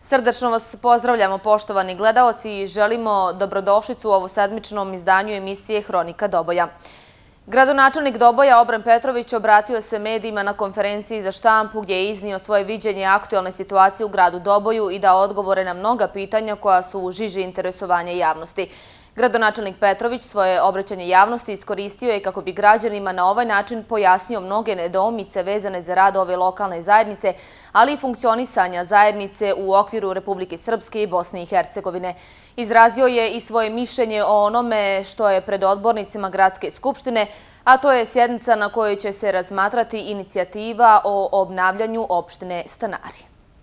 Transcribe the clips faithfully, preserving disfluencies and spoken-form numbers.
Srdačno vas pozdravljamo, poštovani gledaoci, i želimo dobrodošlicu u ovo sedmičnom izdanju emisije Hronika Doboja. Gradonačelnik Doboja Obren Petrović obratio se medijima na konferenciji za štampu gdje je iznio svoje viđenje aktualne situacije u gradu Doboju i dao odgovore na mnoga pitanja koja su u žiži interesovanja javnosti. Gradonačelnik Petrović svoje obraćanje javnosti iskoristio je kako bi građanima na ovaj način pojasnio mnoge nedoumice vezane za rad ove lokalne zajednice, ali i funkcionisanja zajednice u okviru Republike Srpske i Bosne i Hercegovine. Izrazio je i svoje mišljenje o onome što je pred odbornicima Gradske skupštine, a to je sjednica na kojoj će se razmatrati inicijativa o obnavljanju opštine Stanari.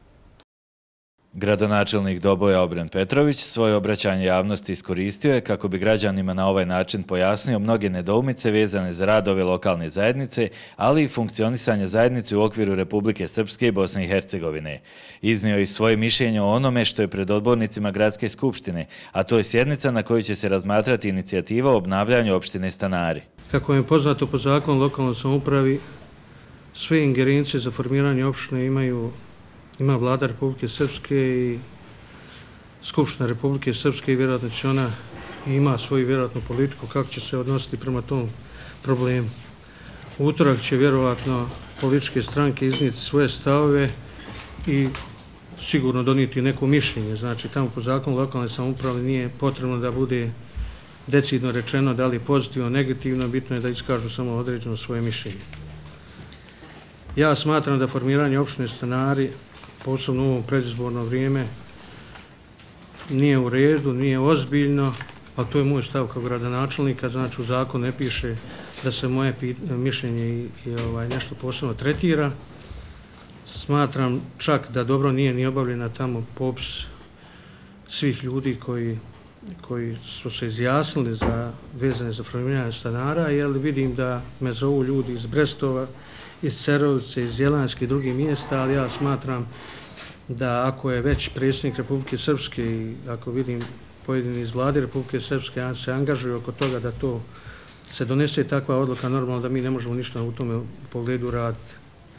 Gradonačelnik Doboja Obren Petrović svoje obraćanje javnosti iskoristio je kako bi građanima na ovaj način pojasnio mnoge nedoumice vezane za rad ove lokalne zajednice, ali i funkcionisanje zajednice u okviru Republike Srpske i Bosne i Hercegovine. Iznio i svoje mišljenje o onome što je pred odbornicima Gradske skupštine, a to je sjednica na kojoj će se razmatrati inicijativa o obnavljanju opštine Stanari. Kako je poznato po zakonu o lokalnoj samoupravi, sve ingerencije za formiranje opštine imaju ima vlada Republike Srpske i Skupština Republike Srpske i vjerojatno će ona ima svoju vjerojatnu politiku kako će se odnositi prema tom problemu. U utorak će vjerojatno političke stranke iznijeti svoje stavove i sigurno donijeti neko mišljenje. Znači, tamo po zakonu lokalne samouprave nije potrebno da bude decidno rečeno da li pozitivno, negativno, bitno je da iskažu samo određeno svoje mišljenje. Ja smatram da formiranje opštine Stanari, posebno u ovom predizborno vrijeme, nije u redu, nije ozbiljno, a to je moj stav kao gradonačelnika, znači u zakonu ne piše da se moje mišljenje i, i ovaj, nešto posebno tretira. Smatram čak da dobro nije ni obavljena tamo popis svih ljudi koji, koji su se izjasnili za vezane za formiranje stanara, jer vidim da me zovu ljudi iz Brestova, iz Cerovice, iz Jelanjske i drugih mjesta, ali ja smatram da ako je već predsjednik Republike Srpske i ako vidim pojedini iz vlade Republike Srpske se angažuju oko toga da to se donese takva odluka, normalno da mi ne možemo ništa u tome pogledu raditi.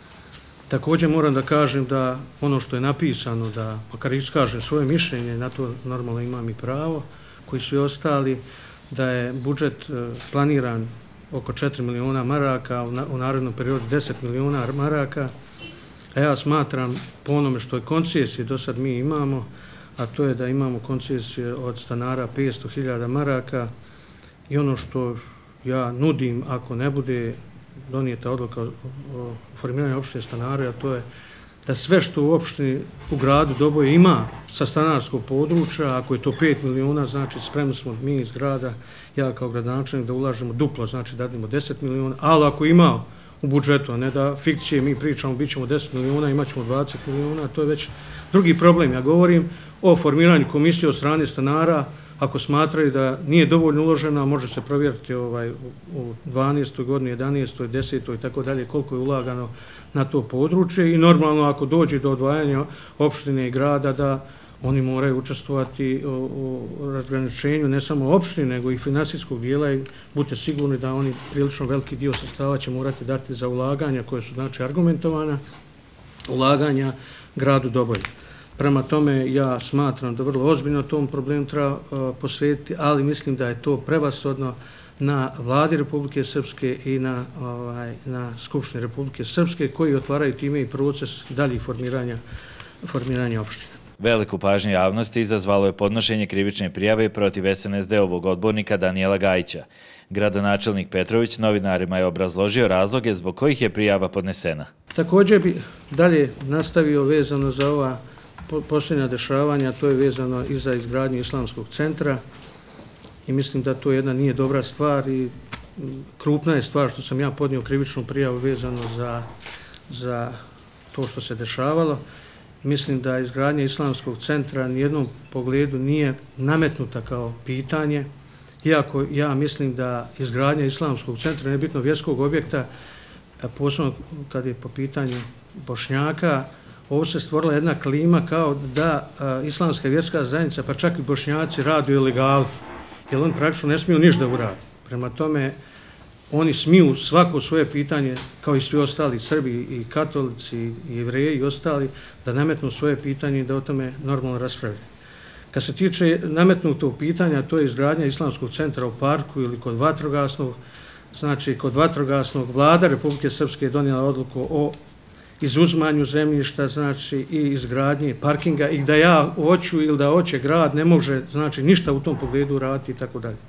Također moram da kažem da ono što je napisano, da makar iskažem svoje mišljenje, na to normalno imam i pravo, koji su i ostali, da je budžet planiran oko četiri miliona maraka, u narednom periodu deset miliona maraka, a ja smatram po onome što je koncesije do sad mi imamo, a to je da imamo koncesije od stanara petsto hiljada maraka i ono što ja nudim ako ne bude donijeta odluka o formiranju opštine Stanari, a to je da sve što u opštini u gradu Doboje ima sa stanarskog područja, ako je to pet miliona, znači spremni smo mi iz grada, ja kao gradonačelnik, da ulažemo duplo, znači da dadimo deset miliona, ali ako ima u budžetu, a ne da fikcije mi pričamo, bit ćemo deset miliona, imat ćemo dvadeset miliona, to je već drugi problem. Ja govorim o formiranju komisije od strane stanara, ako smatraju da nije dovoljno uloženo, može se provjeriti ovaj, u dvanaestoj godini, jedanaestoj, desetoj i tako dalje, koliko je ulagano na to područje i normalno ako dođe do odvajanja opštine i grada da oni moraju učestvovati u, u razgraničenju ne samo opštine nego i finansijskog dijela i budite sigurni da oni prilično veliki dio sredstava će morati dati za ulaganja koje su znači argumentovana, ulaganja gradu Doboju. Prema tome ja smatram da vrlo ozbiljno tom problemu treba uh, posvetiti, ali mislim da je to prevashodno na vladi Republike Srpske i na, ovaj, na Skupštini Republike Srpske koji otvaraju time i proces daljih formiranja, formiranja opština. Veliku pažnju javnosti izazvalo je podnošenje krivične prijave protiv S N S D-ovog odbornika Danijela Gajića. Gradonačelnik Petrović novinarima je obrazložio razloge zbog kojih je prijava podnesena. Također bi dalje nastavio vezano za ova posljednja dešavanja, to je vezano i za izgradnju islamskog centra i mislim da to jedna nije dobra stvar i krupna je stvar što sam ja podnio krivičnu prijavu vezano za, za to što se dešavalo. Mislim da izgradnja islamskog centra nijednom pogledu nije nametnuta kao pitanje, iako ja mislim da izgradnja islamskog centra, nebitno vjerskog objekta, posebno kad je po pitanju Bošnjaka, ovo se stvorila jedna klima kao da a, islamska vjerska zajednica, pa čak i Bošnjaci rade ilegali, jer on praktično ne smiju ništa uraditi. Prema tome, oni smiju svako svoje pitanje, kao i svi ostali Srbi i katolici i Jevreji i ostali, da nametnu svoje pitanje i da o tome normalno raspravljaju. Kad se tiče nametnutog pitanja, to je izgradnja Islamskog centra u parku ili kod vatrogasnog, znači kod vatrogasnog vlada Republike Srpske je donijela odluku o izuzmanju zemljišta, znači i izgradnje parkinga i da ja hoću ili da hoće grad ne može, znači ništa u tom pogledu raditi i tako dalje.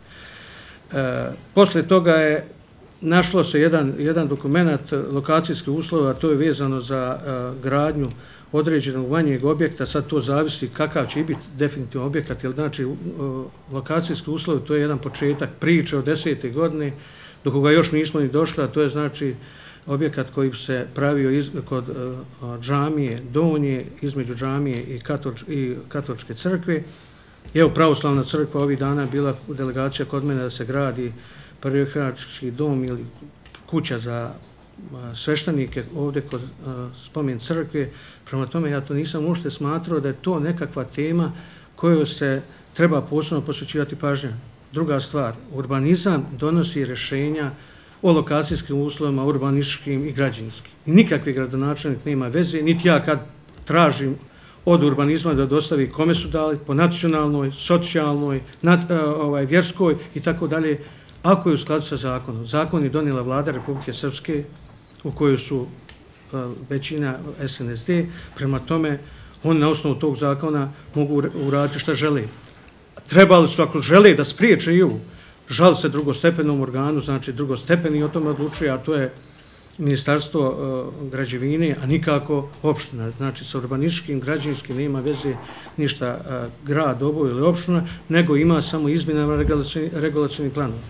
Posle toga je našlo se jedan, jedan dokument lokacijskih uslova, to je vezano za uh, gradnju određenog manjeg objekta, sad to zavisi kakav će biti definitivno objekat, jer znači uh, lokacijski uslovi to je jedan početak priče od desete godine, do koga još nismo ni došli, a to je znači objekat koji se pravio iz, kod uh, džamije Donje, između džamije i, katolič, i katoličke crkve. Evo, pravoslavna crkva ovih dana bila delegacija kod mene da se gradi prihvatski dom ili kuća za sveštenike ovdje kod spomen crkve. Prema tome ja to nisam uopšte smatrao da je to nekakva tema koju se treba posebno posvećivati pažnju. Druga stvar, urbanizam donosi rješenja o lokacijskim uslovima, urbanističkim i građevinskim. Nikakvi gradonačelnik nema veze, niti ja kad tražim od urbanizma da dostavi kome su dali, po nacionalnoj, socijalnoj, nad, ovaj, vjerskoj i tako dalje, ako je u skladu sa zakonom. Zakon je donijela vlada Republike Srpske u kojoj su uh, većina S N S D, prema tome oni na osnovu tog zakona mogu uraditi šta žele. Trebali su, ako žele da spriječe i ovu, žal se drugostepenom organu, znači drugostepeni o tome odlučuje, a to je Ministarstvo uh, građevine, a nikako opština. Znači sa urbanističkim, građevinskim nema veze ništa uh, grad, Doboj ili opština, nego ima samo izmjenama regulacijnih planova.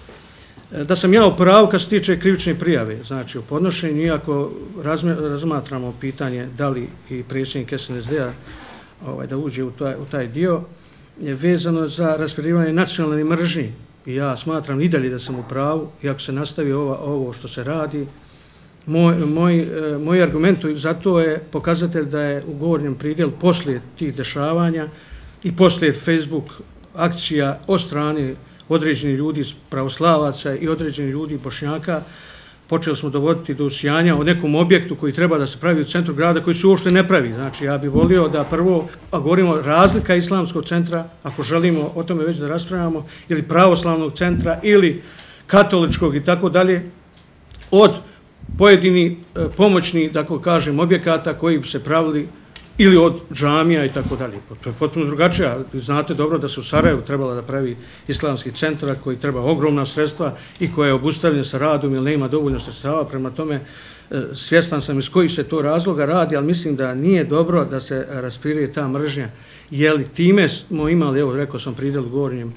Da sam ja u pravu kad se tiče krivične prijave, znači u podnošenju, iako razmatramo pitanje da li i predsjednik S N S D-a ovaj, da uđe u taj, u taj dio, je vezano za raspirivanje nacionalne mržnje. I ja smatram i dalje da sam u pravu, iako se nastavi ova, ovo što se radi. Moj, moj, moj argument za to je pokazatelj da je u govornjem pridjelu poslije tih dešavanja i poslije Facebook akcija od strane određeni ljudi iz pravoslavaca i određeni ljudi bošnjaka, počeli smo dovoditi do usijanja o nekom objektu koji treba da se pravi u centru grada, koji se uopšte ne pravi. Znači, ja bih volio da prvo, a govorimo razlika islamskog centra, ako želimo o tome već da raspravljamo, ili pravoslavnog centra, ili katoličkog i tako dalje, od pojedini pomoćni, tako kažem, objekata koji bi se pravili ili od džamija i tako dalje. To je potpuno drugačije. Znate dobro da se u Sarajevu trebala da pravi islamski centar koji treba ogromna sredstva i koja je obustavljena sa radom ili nema dovoljno sredstava. Prema tome, svjestan sam iz kojih se to razloga radi, ali mislim da nije dobro da se raspiruje ta mržnja. Jer time smo imali, evo rekao sam pridjel govornjem,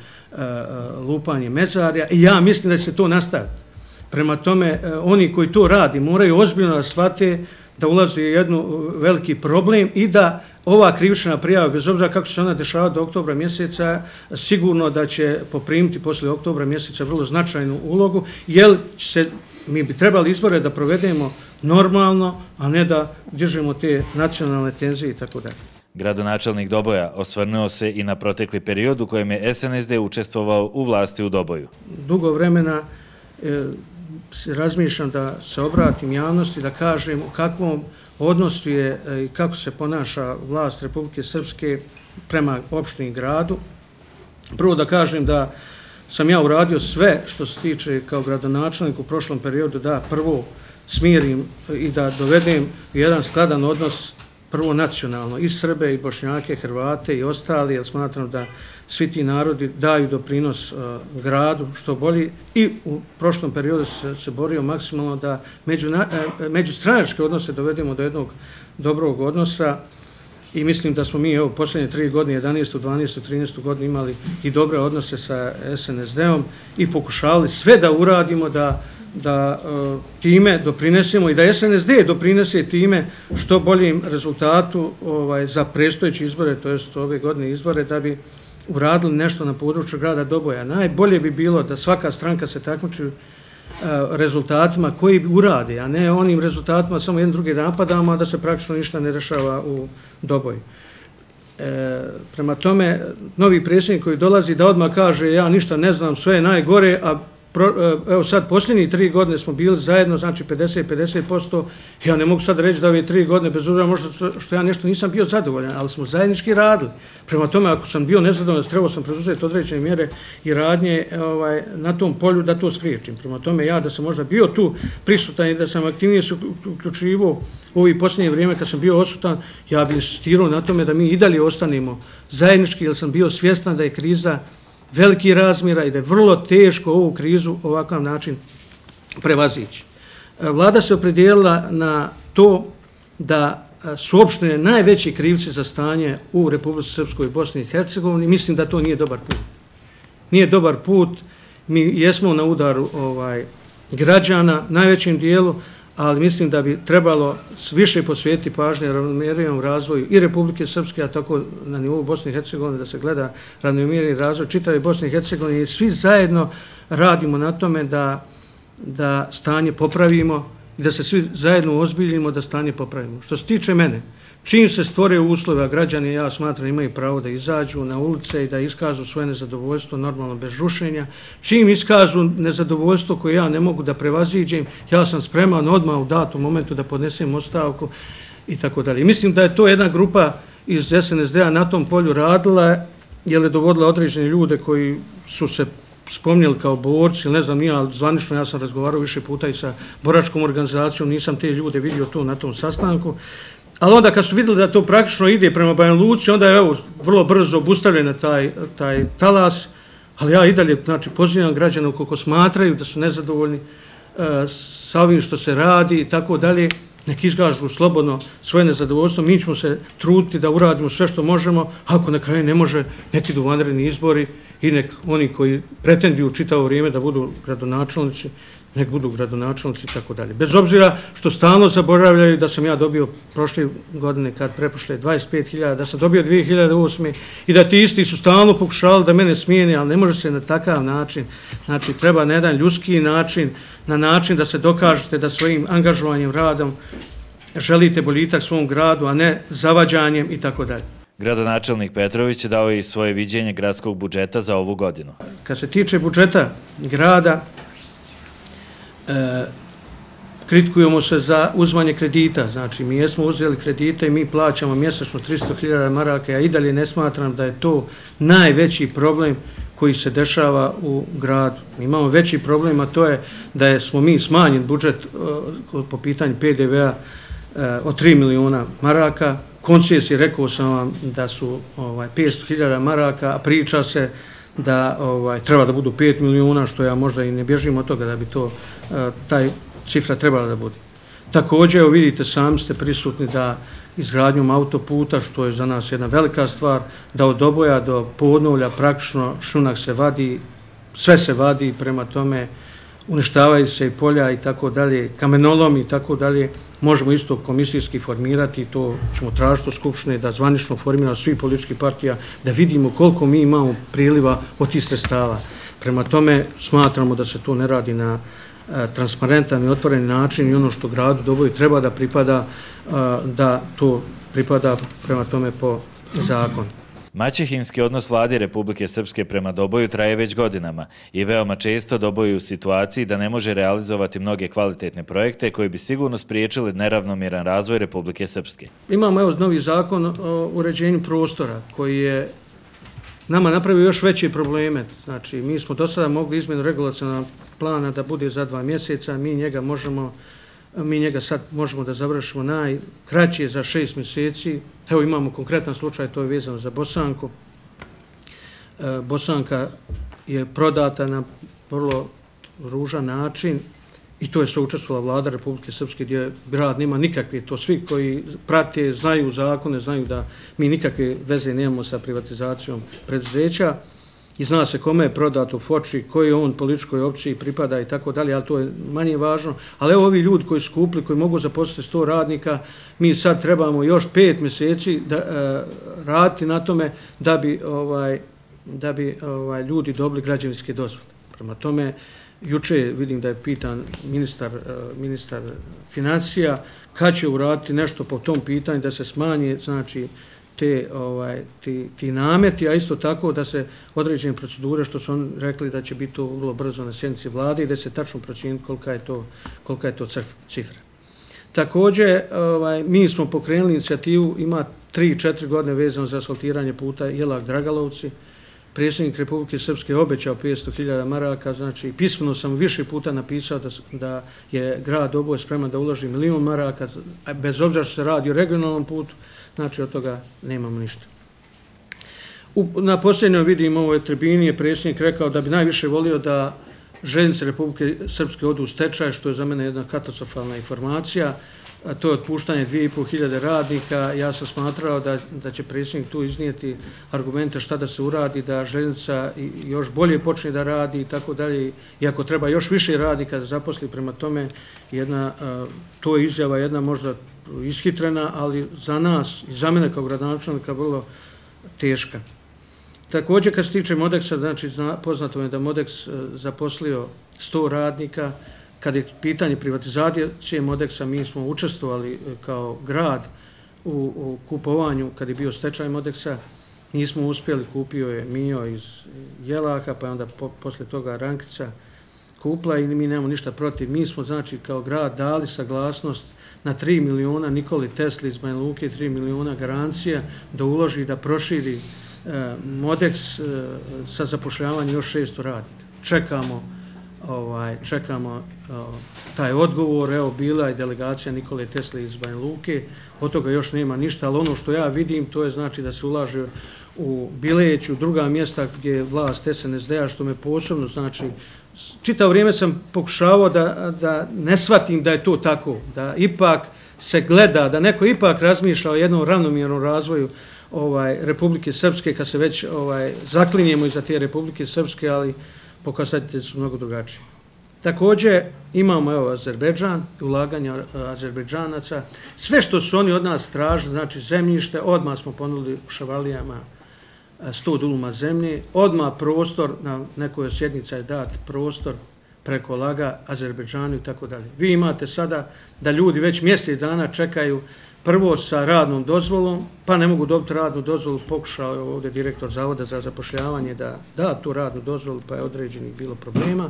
lupanje mezarja i ja mislim da se to nastavi. Prema tome, oni koji to radi moraju ozbiljno da shvate da ulazi u jednu veliki problem i da ova krivična prijava, bez obzira kako se ona dešava do oktobra mjeseca, sigurno da će poprimiti posle oktobra mjeseca vrlo značajnu ulogu, jer se, mi bi trebali izbore da provedemo normalno, a ne da držimo te nacionalne tenzije i tako dalje. Gradonačelnik Doboja osvrnuo se i na protekli period u kojem je S N S D učestvovao u vlasti u Doboju. Dugo vremena e, razmišljam da se obratim javnosti, da kažem u kakvom odnosu je i kako se ponaša vlast Republike Srpske prema opštini i gradu. Prvo da kažem da sam ja uradio sve što se tiče kao gradonačelnik u prošlom periodu da prvo smirim i da dovedem jedan skladan odnos prvo nacionalno i Srbe i Bošnjake, Hrvate i ostali, jer smatram da svi ti narodi daju doprinos uh, gradu što bolji i u prošlom periodu se, se borio maksimalno da među, uh, međustranačke odnose dovedemo do jednog dobrog odnosa i mislim da smo mi evo, posljednje tri godine, jedanaestu, dvanaestu, trinaestu godinu imali i dobre odnose sa S N S D-om i pokušavali sve da uradimo da da uh, time doprinesemo i da S N S D doprinese time što boljim rezultatu ovaj, za predstojeće izbore, to jest ove godine izbore, da bi uradili nešto na području grada Doboja. Najbolje bi bilo da svaka stranka se takmiči uh, rezultatima koji bi urade, a ne onim rezultatima samo jedan drugi napadamo, a da se praktično ništa ne dešava u Doboju. E, prema tome, novi predsjednik koji dolazi da odmah kaže ja ništa ne znam, sve je najgore, a evo sad posljednjih tri godine smo bili zajedno, znači pedeset pedeset posto, ja ne mogu sad reći da ove tri godine, bez obzira možda što ja nešto nisam bio zadovoljan, ali smo zajednički radili. Prema tome, ako sam bio nezadovoljan, trebao sam preduzeti određene mjere i radnje na tom polju da to spriječim. Prema tome, ja da sam možda bio tu prisutan i da sam aktivnije se uključivao u ovih posljednje vrijeme kad sam bio odsutan, ja bih insistirao na tome da mi i dalje ostanemo zajednički, jer sam bio svjestan da je kriza veliki razmjera i da je vrlo teško ovu krizu ovakav način prevazići. Vlada se opredijelila na to da su opštine najveći krivci za stanje u Republici Srpskoj i Bosni i Hercegovini. Mislim da to nije dobar put. Nije dobar put. Mi jesmo na udaru ovaj, građana, najvećim dijelu, ali mislim da bi trebalo više posvetiti pažnje ravnomjernijem razvoju i Republike Srpske, a tako na nivou Bosne i Hercegovine, da se gleda ravnomjerni razvoj čitave Bosne i Hercegovine i svi zajedno radimo na tome da, da stanje popravimo i da se svi zajedno ozbiljimo da stanje popravimo. Što se tiče mene, čim se stvore uslove, a građani, ja smatram, imaju pravo da izađu na ulice i da iskažu svoje nezadovoljstvo, normalno bez rušenja, čim iskažu nezadovoljstvo koje ja ne mogu da prevaziđem, ja sam spreman odmah u datom momentu da podnesem ostavku i tako dalje. Mislim da je to jedna grupa iz S N S D-a na tom polju radila, jer je dovodila određene ljude koji su se spomnjeli kao borci, ne znam, nije, ali zvanično ja sam razgovarao više puta i sa boračkom organizacijom, nisam te ljude vidio tu na tom sastanku. Ali onda kad su vidjeli da to praktično ide prema Banja Luci, onda je evo, vrlo brzo obustavljen taj, taj talas, ali ja i dalje znači, pozivam građana ukoliko smatraju da su nezadovoljni uh, sa ovim što se radi i tako dalje, nek izgažu slobodno svoje nezadovoljstvo, mi ćemo se truditi da uradimo sve što možemo, ako na kraju ne može, nek idu vanredni izbori i nek oni koji pretenduju čitavo vrijeme da budu gradonačelnici, nek budu gradonačelnici i tako dalje. Bez obzira što stalno zaboravljaju da sam ja dobio prošle godine, kad preprošle dvadeset pet hiljada, da sam dobio dvije hiljade osme i da ti isti su stalno pokušavali da mene smijene, ali ne može se na takav način. Znači, treba na jedan ljudski način, na način da se dokažete da svojim angažovanjem, radom želite boljitak svom gradu, a ne zavađanjem i tako dalje. Gradonačelnik Petrović dao je i svoje viđenje gradskog budžeta za ovu godinu. Kad se tiče budžeta grada, E, kritikujemo se za uzmanje kredita, znači mi jesmo uzeli kredite i mi plaćamo mjesečno tristo hiljada maraka, ja i dalje ne smatram da je to najveći problem koji se dešava u gradu. Mi imamo veći problem, a to je da je, smo mi smanjen budžet uh, po pitanju P D V-a uh, od tri miliona maraka, koncesije, rekao sam vam da su ovaj, petsto hiljada maraka, a priča se da ovaj, treba da budu pet miliona, što ja možda i ne bježim od toga da bi to taj cifra trebala da bude. Također, evo vidite, sami ste prisutni da izgradnjom autoputa, što je za nas jedna velika stvar, da od Doboja do Podnovlja praktično šunak se vadi, sve se vadi, prema tome uništavaju se i polja i tako dalje, kamenolom i tako dalje. Možemo isto komisijski formirati, to ćemo tražiti od Skupštine da zvanično formiramo svi politički partija, da vidimo koliko mi imamo priliva od tih sredstava. Prema tome, smatramo da se to ne radi na transparentan i otvoren način i ono što gradu Doboju treba da pripada, da to pripada prema tome po zakonu. Maćehinski odnos vladi Republike Srpske prema Doboju traje već godinama i veoma često Doboj je u situaciji da ne može realizovati mnoge kvalitetne projekte koji bi sigurno spriječili neravnomjeran razvoj Republike Srpske. Imamo evo novi zakon o uređenju prostora koji je nama napravio još veće probleme. Znači, mi smo do sada mogli izmjenu regulacionalnog plana da bude za dva mjeseca, mi njega možemo, mi njega sad možemo da završimo najkraće za šest mjeseci. Evo imamo konkretan slučaj, to je vezano za Bosanku. Bosanka je prodata na vrlo ružan način i to je sve učestvovala vlada Republike Srpske gdje grad nema nikakve, to svi koji prate, znaju zakone, znaju da mi nikakve veze nemamo sa privatizacijom preduzeća i zna se kome je prodato Foči, koji on političkoj opciji pripada i tako dalje, ali to je manje važno. Ali evo ovi ljudi koji su kupili, koji mogu zaposliti sto radnika, mi sad trebamo još pet mjeseci da, e, raditi na tome da bi, ovaj, da bi ovaj, ljudi dobili građevinske dozvole. Prema tome, juče vidim da je pitan ministar, ministar financija kad će uraditi nešto po tom pitanju da se smanje, znači, te, ovaj, ti, ti nameti, a isto tako da se određene procedure, što su oni rekli da će biti to vrlo brzo na sjednici vlade i da se tačno procijeniti kolika je to, kolika je to cifra. Također, ovaj, mi smo pokrenuli inicijativu, ima tri četiri godine vezano za asfaltiranje puta Jelak-Dragalovci. Predsjednik Republike Srpske obećao petsto hiljada maraka, znači pismeno sam više puta napisao da, da je grad Doboj spreman da uloži milion maraka, bez obzira što se radi o regionalnom putu, znači od toga nemamo ništa. U, na posljednjoj vidim ovoj tribini je predsjednik rekao da bi najviše volio da željeznice Republike Srpske odu u stečaj, što je za mene jedna katastrofalna informacija. A to je otpuštanje dvije i pol hiljade radnika. Ja sam smatrao da, da će predsjednik tu iznijeti argumente šta da se uradi, da željeznica još bolje počne da radi i tako dalje. Iako treba još više radnika da zaposli, prema tome, jedna, to je izjava jedna možda ishitrena, ali za nas i za mene kao gradonačelnika vrlo teška. Također, kad se tiče Modeksa, znači poznato je da Modeks zaposlio sto radnika. Kad je pitanje privatizacije Modeksa, mi smo učestvovali kao grad u, u kupovanju, kad je bio stečaj Modeksa, nismo uspjeli, kupio je Mio iz Jelaka, pa onda po, posle toga Rankica kupla i mi nemamo ništa protiv. Mi smo, znači, kao grad dali saglasnost na tri miliona Nikoli Tesli iz Banja Luke, tri miliona garancija da uloži, da proširi eh, Modeks eh, sa zapošljavanjem još šesto radnika. Čekamo Ovaj, čekamo o, taj odgovor, evo bila je delegacija Nikole Tesle iz Banja Luke, od toga još nema ništa, ali ono što ja vidim to je znači da se ulaže u Bileć, u druga mjesta gdje je vlast S N S D-a, što me posebno znači, čitavo vrijeme sam pokušavao da, da ne shvatim da je to tako, da ipak se gleda, da neko ipak razmišlja o jednom ravnomjernom razvoju ovaj, Republike Srpske, kad se već ovaj, zaklinjemo iza te Republike Srpske, ali pokazatelji su mnogo drugačiji. Također imamo evo Azerbejdžan, ulaganja Azerbejdžanaca. Sve što su oni od nas tražili, znači zemljište, odmah smo ponudili u Šavalijama sto duluma zemlje, odmah prostor, na nekoj sjednica je dat prostor preko Laga, Azerbejdžanu i tako dalje. Vi imate sada da ljudi već mjesec dana čekaju prvo sa radnom dozvolom, pa ne mogu dobiti radnu dozvolu, pokušao je ovdje direktor Zavoda za zapošljavanje da da tu radnu dozvolu, pa je određenih bilo problema.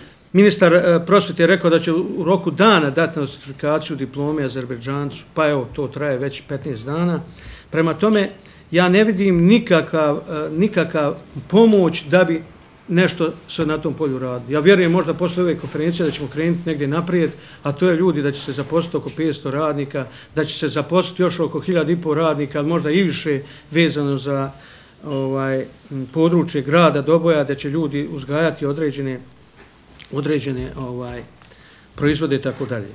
Ministar prosvjete je rekao da će u roku dana dati nostrifikaciju diplome Azerbejdžancu, pa evo, to traje već petnaest dana. Prema tome, ja ne vidim nikakav, nikakav pomoć da bi nešto se na tom polju radi. Ja vjerujem možda posle ove konferencije da ćemo krenuti negdje naprijed, a to je ljudi da će se zaposliti oko petsto radnika, da će se zaposliti još oko hiljadu i pol radnika, ali možda i više vezano za ovaj, područje grada Doboja, da će ljudi uzgajati određene, određene ovaj, proizvode i tako dalje.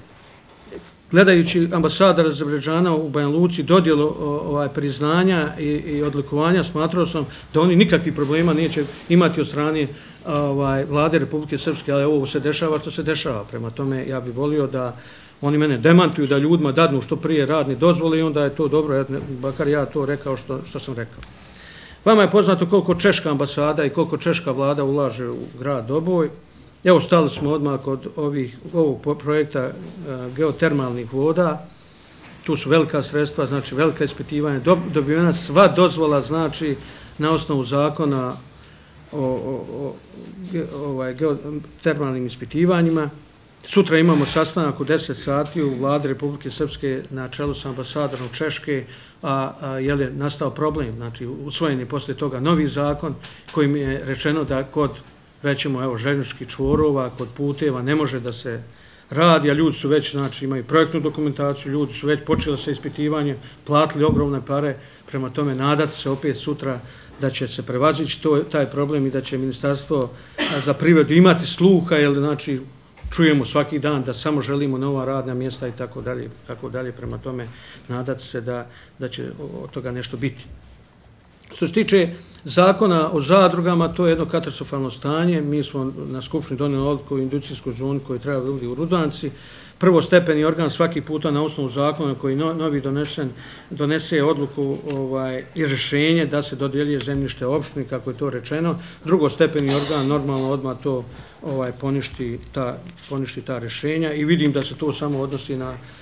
Gledajući ambasadora Azerbejdžana u Banja Luci dodjelu ovaj, priznanja i, i odlikovanja, smatrao sam da oni nikakvih problema neće imati od strane ovaj, vlade Republike Srpske, ali ovo se dešava što se dešava. Prema tome, ja bih volio da oni mene demantuju, da ljudima dadnu što prije radni dozvole i onda je to dobro, bakar ja to rekao što, što sam rekao. Vama je poznato koliko češka ambasada i koliko češka vlada ulaže u grad Doboj. Evo, stali smo odmah kod ovih, ovog projekta uh, geotermalnih voda. Tu su velika sredstva, znači velika ispitivanja. Dob, dobivena sva dozvola, znači, na osnovu zakona o, o, o ge, ovaj, geotermalnim ispitivanjima. Sutra imamo sastanak u deset sati u vladi Republike Srpske na čelu sa ambasadorom Češke, a, a je li nastao problem, znači usvojen je poslije toga novi zakon kojim je rečeno da kod rećemo, evo, željezničkih čvorova, kod puteva, ne može da se radi, a ljudi su već, znači, imaju projektnu dokumentaciju, ljudi su već počeli sa ispitivanjem, platili ogromne pare, prema tome nadati se opet sutra da će se prevazići to, taj problem i da će Ministarstvo za privredu imati sluha, jer, znači, čujemo svaki dan da samo želimo nova radna mjesta i tako dalje, tako dalje, prema tome nadati se da, da će od toga nešto biti. Što se tiče zakona o zadrugama, to je jedno katastrofalno stanje. Mi smo na Skupštini donijeli odluku o industrijskoj zoni koji treba biti u Rudanci. Prvostepeni organ svaki puta na osnovu zakona koji no, novi donesen, donese odluku ovaj, i rješenje da se dodjeljuje zemljište opštini, kako je to rečeno. Drugostepeni organ normalno odmah to ovaj, poništi, ta, poništi ta rješenja i vidim da se to samo odnosi na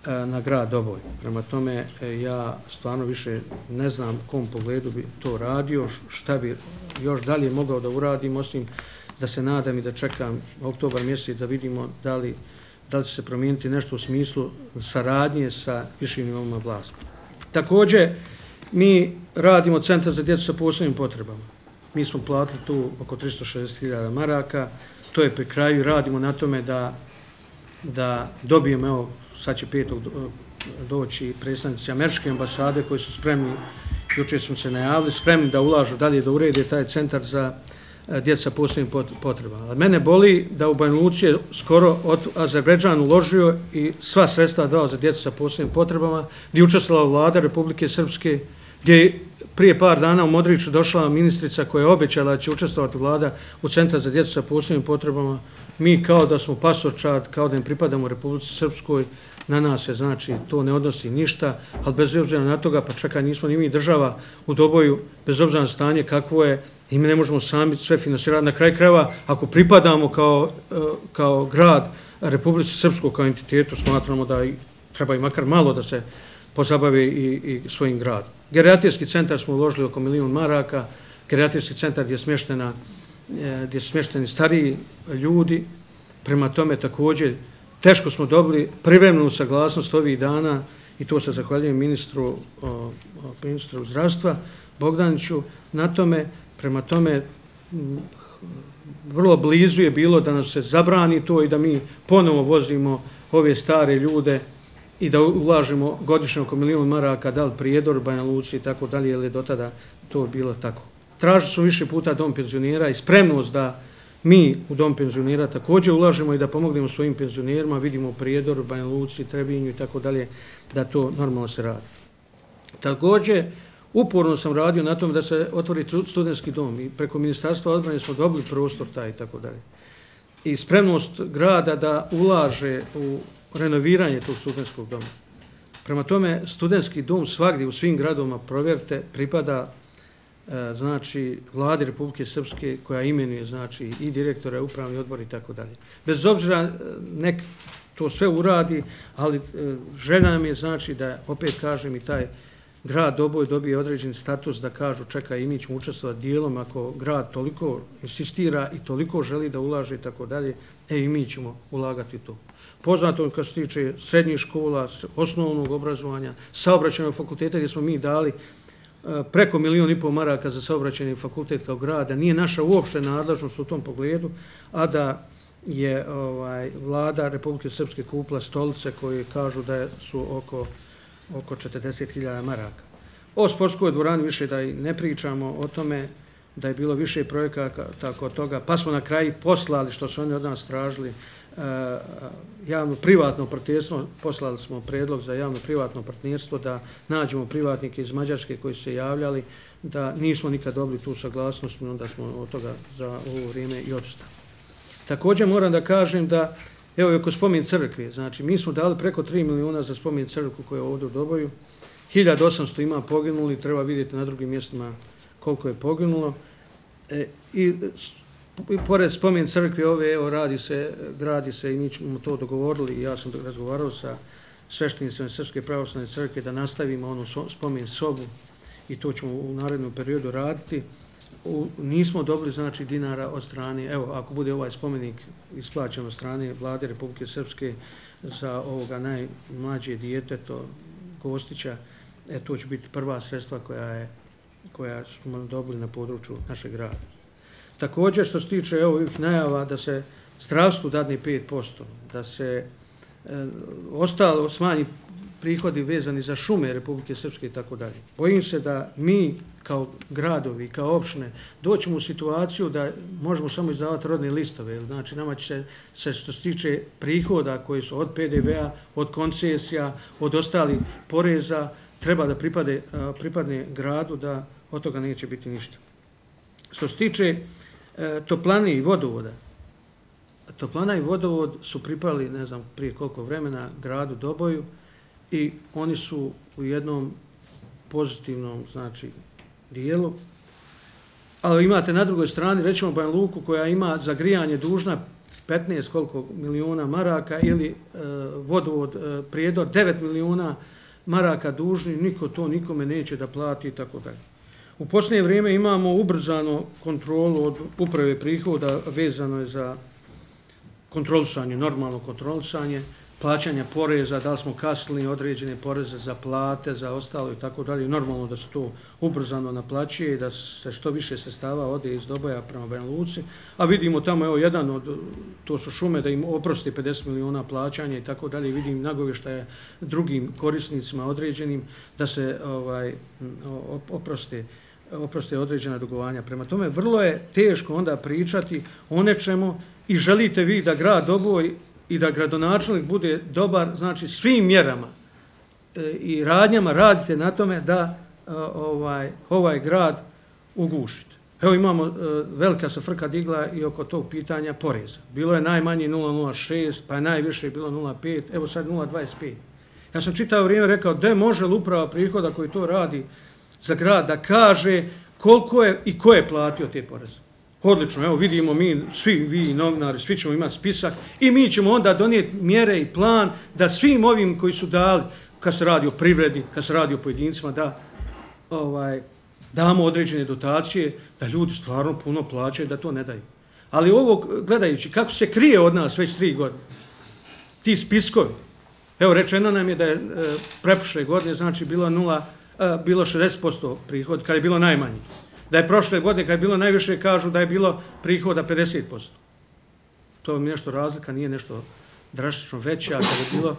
na grad Doboj. Prema tome, ja stvarno više ne znam u kom pogledu bi to radio, šta bi još dalje mogao da uradim, osim da se nadam i da čekam oktobar mjesec da vidimo da li, da li će se promijeniti nešto u smislu saradnje sa višim nivoima vlasti. Također, mi radimo Centar za djecu sa posebnim potrebama. Mi smo platili tu oko tristo šezdeset hiljada maraka, to je pri kraju i radimo na tome da, da dobijemo, evo, sad će petog doći predstavnici američke ambasade koji su spremni, jučer smo se najavili, spremni da ulažu dalje, da urede taj centar za djeca sa posebnim potrebama. Ali mene boli da u Banja Luci je skoro od Azerbejdžan uložio i sva sredstva dao za djecu sa posebnim potrebama, gdje je učestvovala vlada Republike Srpske, gdje je prije par dana u Modriću došla ministrica koja je obećala da će učestvovati vlada u Centar za djecu sa posebnim potrebama. Mi kao da smo pasorčad, kao da im pripadamo Republici Srpskoj, na nas se znači to ne odnosi ništa, ali bez obzira na toga, pa čekaj, nismo ni mi država u Doboju, bez obzira na stanje kakvo je, i mi ne možemo sami sve finansirati. Na kraju krajeva, ako pripadamo kao, kao grad Republici Srpskoj, kao entitetu, smatramo da i, treba i makar malo da se pozabave i, i svojim gradom. Gerijatrijski centar smo uložili oko milijun maraka, gerijatrijski centar gdje je smještena, gdje su smješteni stariji ljudi, prema tome također teško smo dobili privremenu saglasnost ovih dana i to se zahvaljujem ministru, o, ministru zdravstva Bogdaniću na tome. Prema tome, vrlo blizu je bilo da nam se zabrani to i da mi ponovo vozimo ove stare ljude i da ulažemo godišnje oko milijun maraka, da li Prijedor, Banja Luci i tako dalje, jer je do tada to bilo tako. Tražili smo više puta dom penzionera i spremnost da mi u dom penzionera također ulažemo i da pomognemo svojim penzionerima, vidimo Prijedor, Banja Luci, Trebinju i tako dalje, da to normalno se radi. Također, uporno sam radio na tom da se otvori studentski dom i preko Ministarstva odbrane smo dobili prostor taj i tako dalje. I spremnost grada da ulaže u renoviranje tog studentskog doma. Prema tome, studentski dom svagdje u svim gradovima, provjerite, pripada e, znači vladi Republike Srpske koja imenuje znači i direktora, upravni odbor i tako dalje. Bez obzira nek to sve uradi, ali e, želja nam je znači da, opet kažem, i taj grad Doboj dobije određen status da kažu čekaj i mi ćemo učestvovati dijelom ako grad toliko insistira i toliko želi da ulaže i tako dalje, e i mi ćemo ulagati to. Poznato kad se tiče srednjih škola, osnovnog obrazovanja, saobraćajnog fakulteta gdje smo mi dali preko milijun i pol maraka za saobraćajni fakultet kao grada, nije naša uopšte nadležnost u tom pogledu, a da je ovaj, vlada Republike Srpske kupila stolice koje kažu da su oko oko četrdeset hiljada maraka. O sportskoj dvorani više da i ne pričamo o tome da je bilo više projekata tako od toga, pa smo na kraju poslali, što su oni od nas tražili, javno-privatno partnerstvo, poslali smo predlog za javno-privatno partnerstvo da nađemo privatnike iz Mađarske koji su se javljali, da nismo nikad dobili tu saglasnost, onda smo od toga za ovo vrijeme i odustali. Također moram da kažem da evo i oko spomen crkve, znači mi smo dali preko tri milijuna za spomen crkvu koja je ovdje u Doboju, hiljadu osamsto ima poginuli, treba vidjeti na drugim mjestima koliko je poginulo. E, i, i pored spomen crkve ove, evo radi se, gradi se i mi ćemo to dogovorili, ja sam razgovarao sa sveštenicima Srpske pravoslavne crkve da nastavimo onu spomen sobu i to ćemo u narednom periodu raditi. U, nismo dobili znači dinara od strane, evo ako bude ovaj spomenik isplaćen od strane vlade Republike Srpske za ovoga najmlađe dijete, to Gostića, e, to će biti prva sredstva koja, je, koja smo dobili na području našeg grada. Također što se tiče evo, ovih najava da se zdravstvu dadne pet posto, da se e, ostalo smanji prihodi vezani za šume Republike Srpske i tako dalje. Bojim se da mi kao gradovi, kao opštine, doćemo u situaciju da možemo samo izdavati rodne listove. Znači, nama će se, što se tiče prihoda koji su od P D V-a, od koncesija, od ostalih poreza, treba da pripade, pripadne gradu, da od toga neće biti ništa. Što se tiče e, toplane i vodovoda, toplana i vodovod su pripali, ne znam prije koliko vremena, gradu Doboju i oni su u jednom pozitivnom, znači, dijelu. Ali imate na drugoj strani, rećemo Banja Luku koja ima za grijanje dužna petnaest koliko milijuna maraka ili vodovod Prijedor devet milijuna maraka dužni, niko to nikome neće da plati i tako dalje. U posljednje vrijeme imamo ubrzano kontrolu od uprave prihoda, vezano je za kontrolisanje, normalno kontrolisanje, plaćanja poreza, da li smo kasnili određene poreze za plate, za ostalo i tako dalje. Normalno da se to ubrzano naplaćuje i da se što više sredstava ode iz Doboja prema Banja Luci. A vidimo tamo, evo, jedan od, to su šume, da im oprosti pedeset milijuna plaćanja i tako dalje. Vidim nagovještaje drugim korisnicima određenim da se ovaj, oproste, oproste određena dugovanja. Prema tome, vrlo je teško onda pričati o nečemu i želite vi da grad Doboj i da gradonačelnik bude dobar, znači svim mjerama e, i radnjama radite na tome da e, ovaj, ovaj grad ugušite. Evo imamo, e, velika se frka digla i oko tog pitanja poreza. Bilo je najmanje nula zarez nula šest, pa je najviše bilo nula zarez pet, evo sad nula zarez dvadeset pet. Ja sam čitao vrijeme rekao, da može li uprava prihoda koji to radi za grad da kaže koliko je i ko je platio te poreze. Odlično, evo vidimo mi, svi vi novinari, svi ćemo imati spisak i mi ćemo onda donijeti mjere i plan da svim ovim koji su dali, kad se radi o privredi, kad se radi o pojedincima, da ovaj, damo određene dotacije, da ljudi stvarno puno plaćaju, da to ne daju. Ali ovo, gledajući kako se krije od nas već tri godine, ti spiskovi, evo rečeno nam je da je e, preprošle godine, znači bilo, nula, e, bilo šezdeset posto prihod, kad je bilo najmanje. Da je prošle godine, kad je bilo najviše, kažu da je bilo prihoda pedeset posto. To je nešto razlika, nije nešto drastično veća. Kad je bilo,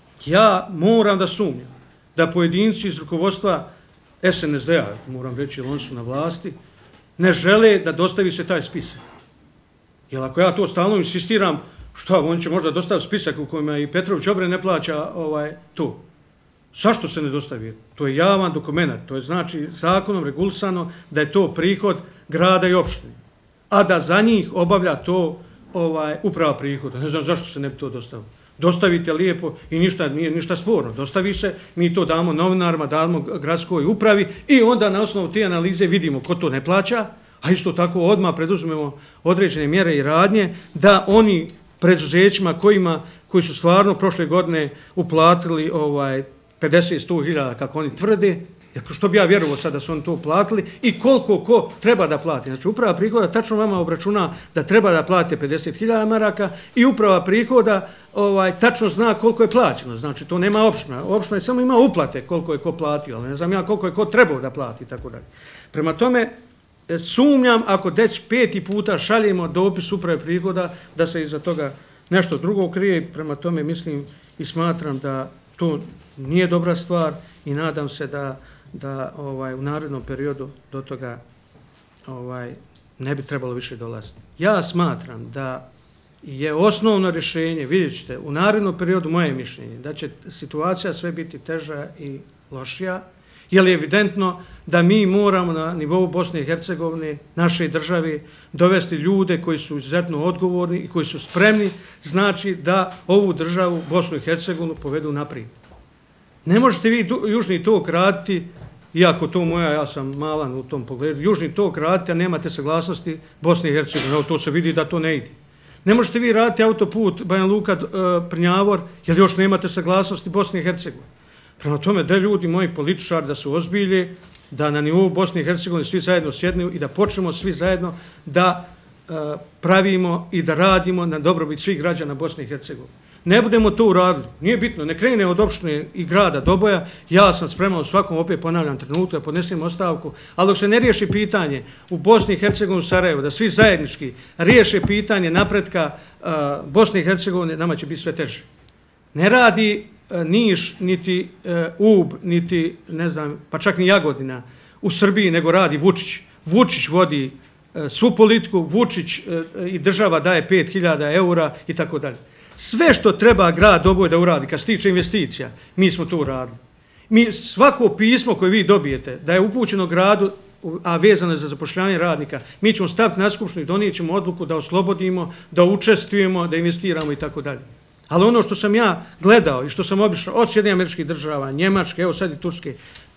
ja moram da sumnjam da pojedinci iz rukovodstva S N S D-a, moram reći, oni su na vlasti, ne žele da dostavi se taj spisak. Jer ako ja to stalno insistiram, šta, on će možda dostaviti spisak u kojima i Petrović Obren ne plaća ovaj, to. Zašto se ne dostavi? To je javan dokument, to je znači zakonom regulisano da je to prihod grada i opštine, a da za njih obavlja to ovaj, uprava prihoda. Ne znam zašto se ne bi to dostavilo. Dostavite lijepo i ništa, nije ništa sporno. Dostavi se, mi to damo novinarima, damo gradskoj upravi i onda na osnovu te analize vidimo ko to ne plaća, a isto tako odmah preduzmemo određene mjere i radnje da oni preduzećima kojima, koji su stvarno prošle godine uplatili ovaj, pedeset do sto hiljada, kako oni tvrde, što bi ja vjerovao sad da su oni to platili i koliko ko treba da plati. Znači, uprava prihoda tačno vama obračuna da treba da plate pedeset hiljada maraka i uprava prihoda ovaj, tačno zna koliko je plaćeno. Znači, to nema opština. Opština samo ima uplate koliko je ko platio, ali ne znam ja koliko je ko trebao da plati, tako dalje. Prema tome, sumnjam ako već peti puta šaljemo dopis uprave prihoda da se iza toga nešto drugo krije. Prema tome, mislim i smatram da to nije dobra stvar i nadam se da, da ovaj, u narednom periodu do toga ovaj, ne bi trebalo više dolaziti. Ja smatram da je osnovno rješenje, vidjet ćete, u narednom periodu moje mišljenje, da će situacija sve biti teža i lošija, jer je evidentno da mi moramo na nivou Bosne i Hercegovine, naše države, dovesti ljude koji su izuzetno odgovorni i koji su spremni, znači da ovu državu, Bosnu i Hercegovinu, povedu naprijed. Ne možete vi južni tok raditi, iako to moja, ja sam malan u tom pogledu, južni tok raditi, a nemate saglasnosti Bosne i Hercegovine. Evo, to se vidi da to ne ide. Ne možete vi raditi autoput Banja Luka-Prnjavor, jer još nemate saglasnosti Bosne i Hercegovine. Prema tome, da ljudi, moji političari, da su ozbilje, da na nivou Bosne i Hercegovine svi zajedno sjednu i da počnemo svi zajedno da uh, pravimo i da radimo na dobrobit svih građana Bosne i Hercegovine. Ne budemo to uradili. Nije bitno, ne krene od opštine i grada Doboja, ja sam spreman u svakom, opet ponavljam, trenutku da podnesem ostavku, ali dok se ne riješi pitanje u Bosni i Hercegovini, u Sarajevu, da svi zajednički riješe pitanje napretka uh, Bosne i Hercegovine, nama će biti sve teže. Ne radi Niš, niti uh, Ub, niti, ne znam, pa čak ni Jagodina u Srbiji, nego radi Vučić. Vučić vodi uh, svu politiku, Vučić uh, i država daje pet hiljada eura i tako dalje. Sve što treba grad Doboj da uradi, kad se tiče investicija, mi smo to uradili. Mi svako pismo koje vi dobijete, da je upućeno gradu, a vezano je za zapošljavanje radnika, mi ćemo staviti na skupštinu i donijet ćemo odluku da oslobodimo, da učestvujemo, da investiramo i tako dalje. Ali ono što sam ja gledao i što sam obišao od Sjedinjenih Američkih Država, Njemačke, evo sad i Turske,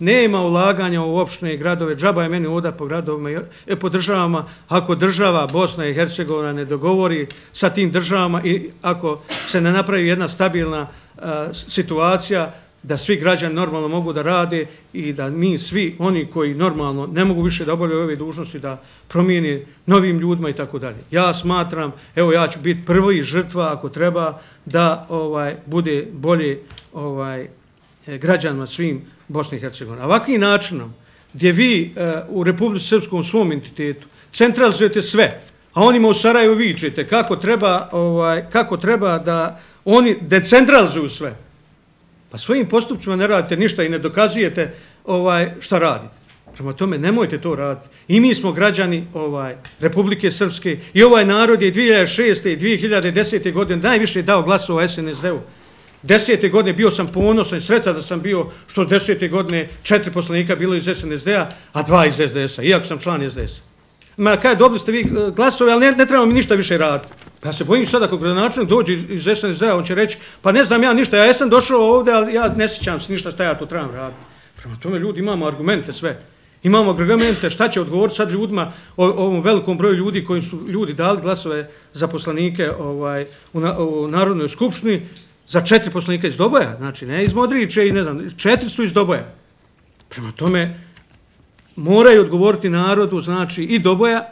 nema ulaganja u opštine i gradove, džaba je meni oda po gradovima i po državama, ako država Bosna i Hercegovina ne dogovori sa tim državama i ako se ne napravi jedna stabilna situacija da svi građani normalno mogu da rade i da mi svi, oni koji normalno ne mogu više da obavljaju ove dužnosti, da promijeni novim ljudima i tako dalje. Ja smatram, evo ja ću biti prvi žrtva ako treba da ovaj bude bolje ovaj građanima svim Bosne i Hercegovine. Ovakvim načinom gdje vi u Republici Srpskoj u svom entitetu centralizujete sve, a onima u Sarajevu vičete kako treba, ovaj, kako treba da oni decentralizuju sve, pa svojim postupcima ne radite ništa i ne dokazujete ovaj, šta radite. Prema tome, nemojte to raditi. I mi smo građani ovaj, Republike Srpske i ovaj narod je dvije hiljade šeste i dvije hiljade desete. godine najviše dao glasova S N S D-u. Desete godine bio sam ponosan i sretan da sam bio što desete godine četiri poslanika bilo iz S N S D-a, a dva iz S D S-a, iako sam član S D S-a. Ma kaj, dobili ste vi glasove, ali ne, ne trebamo mi ništa više raditi. Pa ja se bojim sada ako gradonačelnik dođe iz S N S D-a, on će reći, pa ne znam ja ništa, ja sam došao ovdje, ali ja ne sjećam se ništa šta ja to trebam raditi. Prema tome ljudi imamo argumente sve. Imamo argumente šta će odgovoriti sad ljudima, o, ovom velikom broju ljudi koji su ljudi dali glasove za poslanike ovaj, u, na, u Narodnoj skupštini, za četiri poslanika iz Doboja, znači ne iz Modriće i ne znam, četiri su iz Doboja. Prema tome, moraju odgovoriti narodu, znači i Doboja,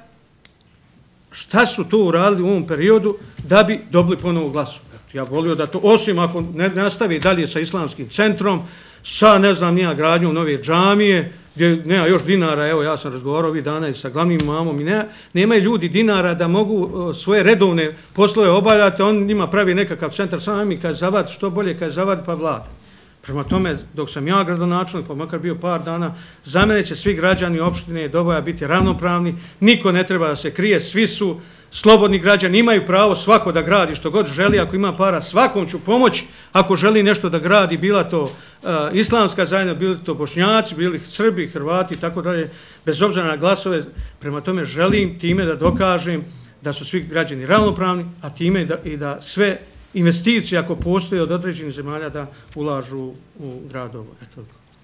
šta su to uradili u ovom periodu da bi dobili ponovo glasu. Ja volio da to, osim ako ne nastavi dalje sa islamskim centrom, sa, ne znam, nija gradnjom nove džamije, gdje nema još dinara, evo ja sam razgovarao ovih dana i sa glavnim imamom i ne, nemaju ljudi dinara da mogu svoje redovne poslove obavljati, on njima pravi nekakav centar, samo mi kaže zavadi što bolje, kaže zavadi pa vlada. Prema tome, dok sam ja gradonačelnik, pa makar bio par dana, za mene će svi građani opštine Doboja biti ravnopravni, niko ne treba da se krije, svi su slobodni građani, imaju pravo svako da gradi što god želi, ako ima para, svakom ću pomoći, ako želi nešto da gradi, bila to uh, islamska zajednica, bili to Bošnjaci, bili Srbi, Hrvati i tako dalje, bez obzira na glasove, prema tome želim time da dokažem da su svi građani ravnopravni, a time da, i da sve investicije, ako postoje od određenih zemalja, da ulažu u grad Doboj. Eto.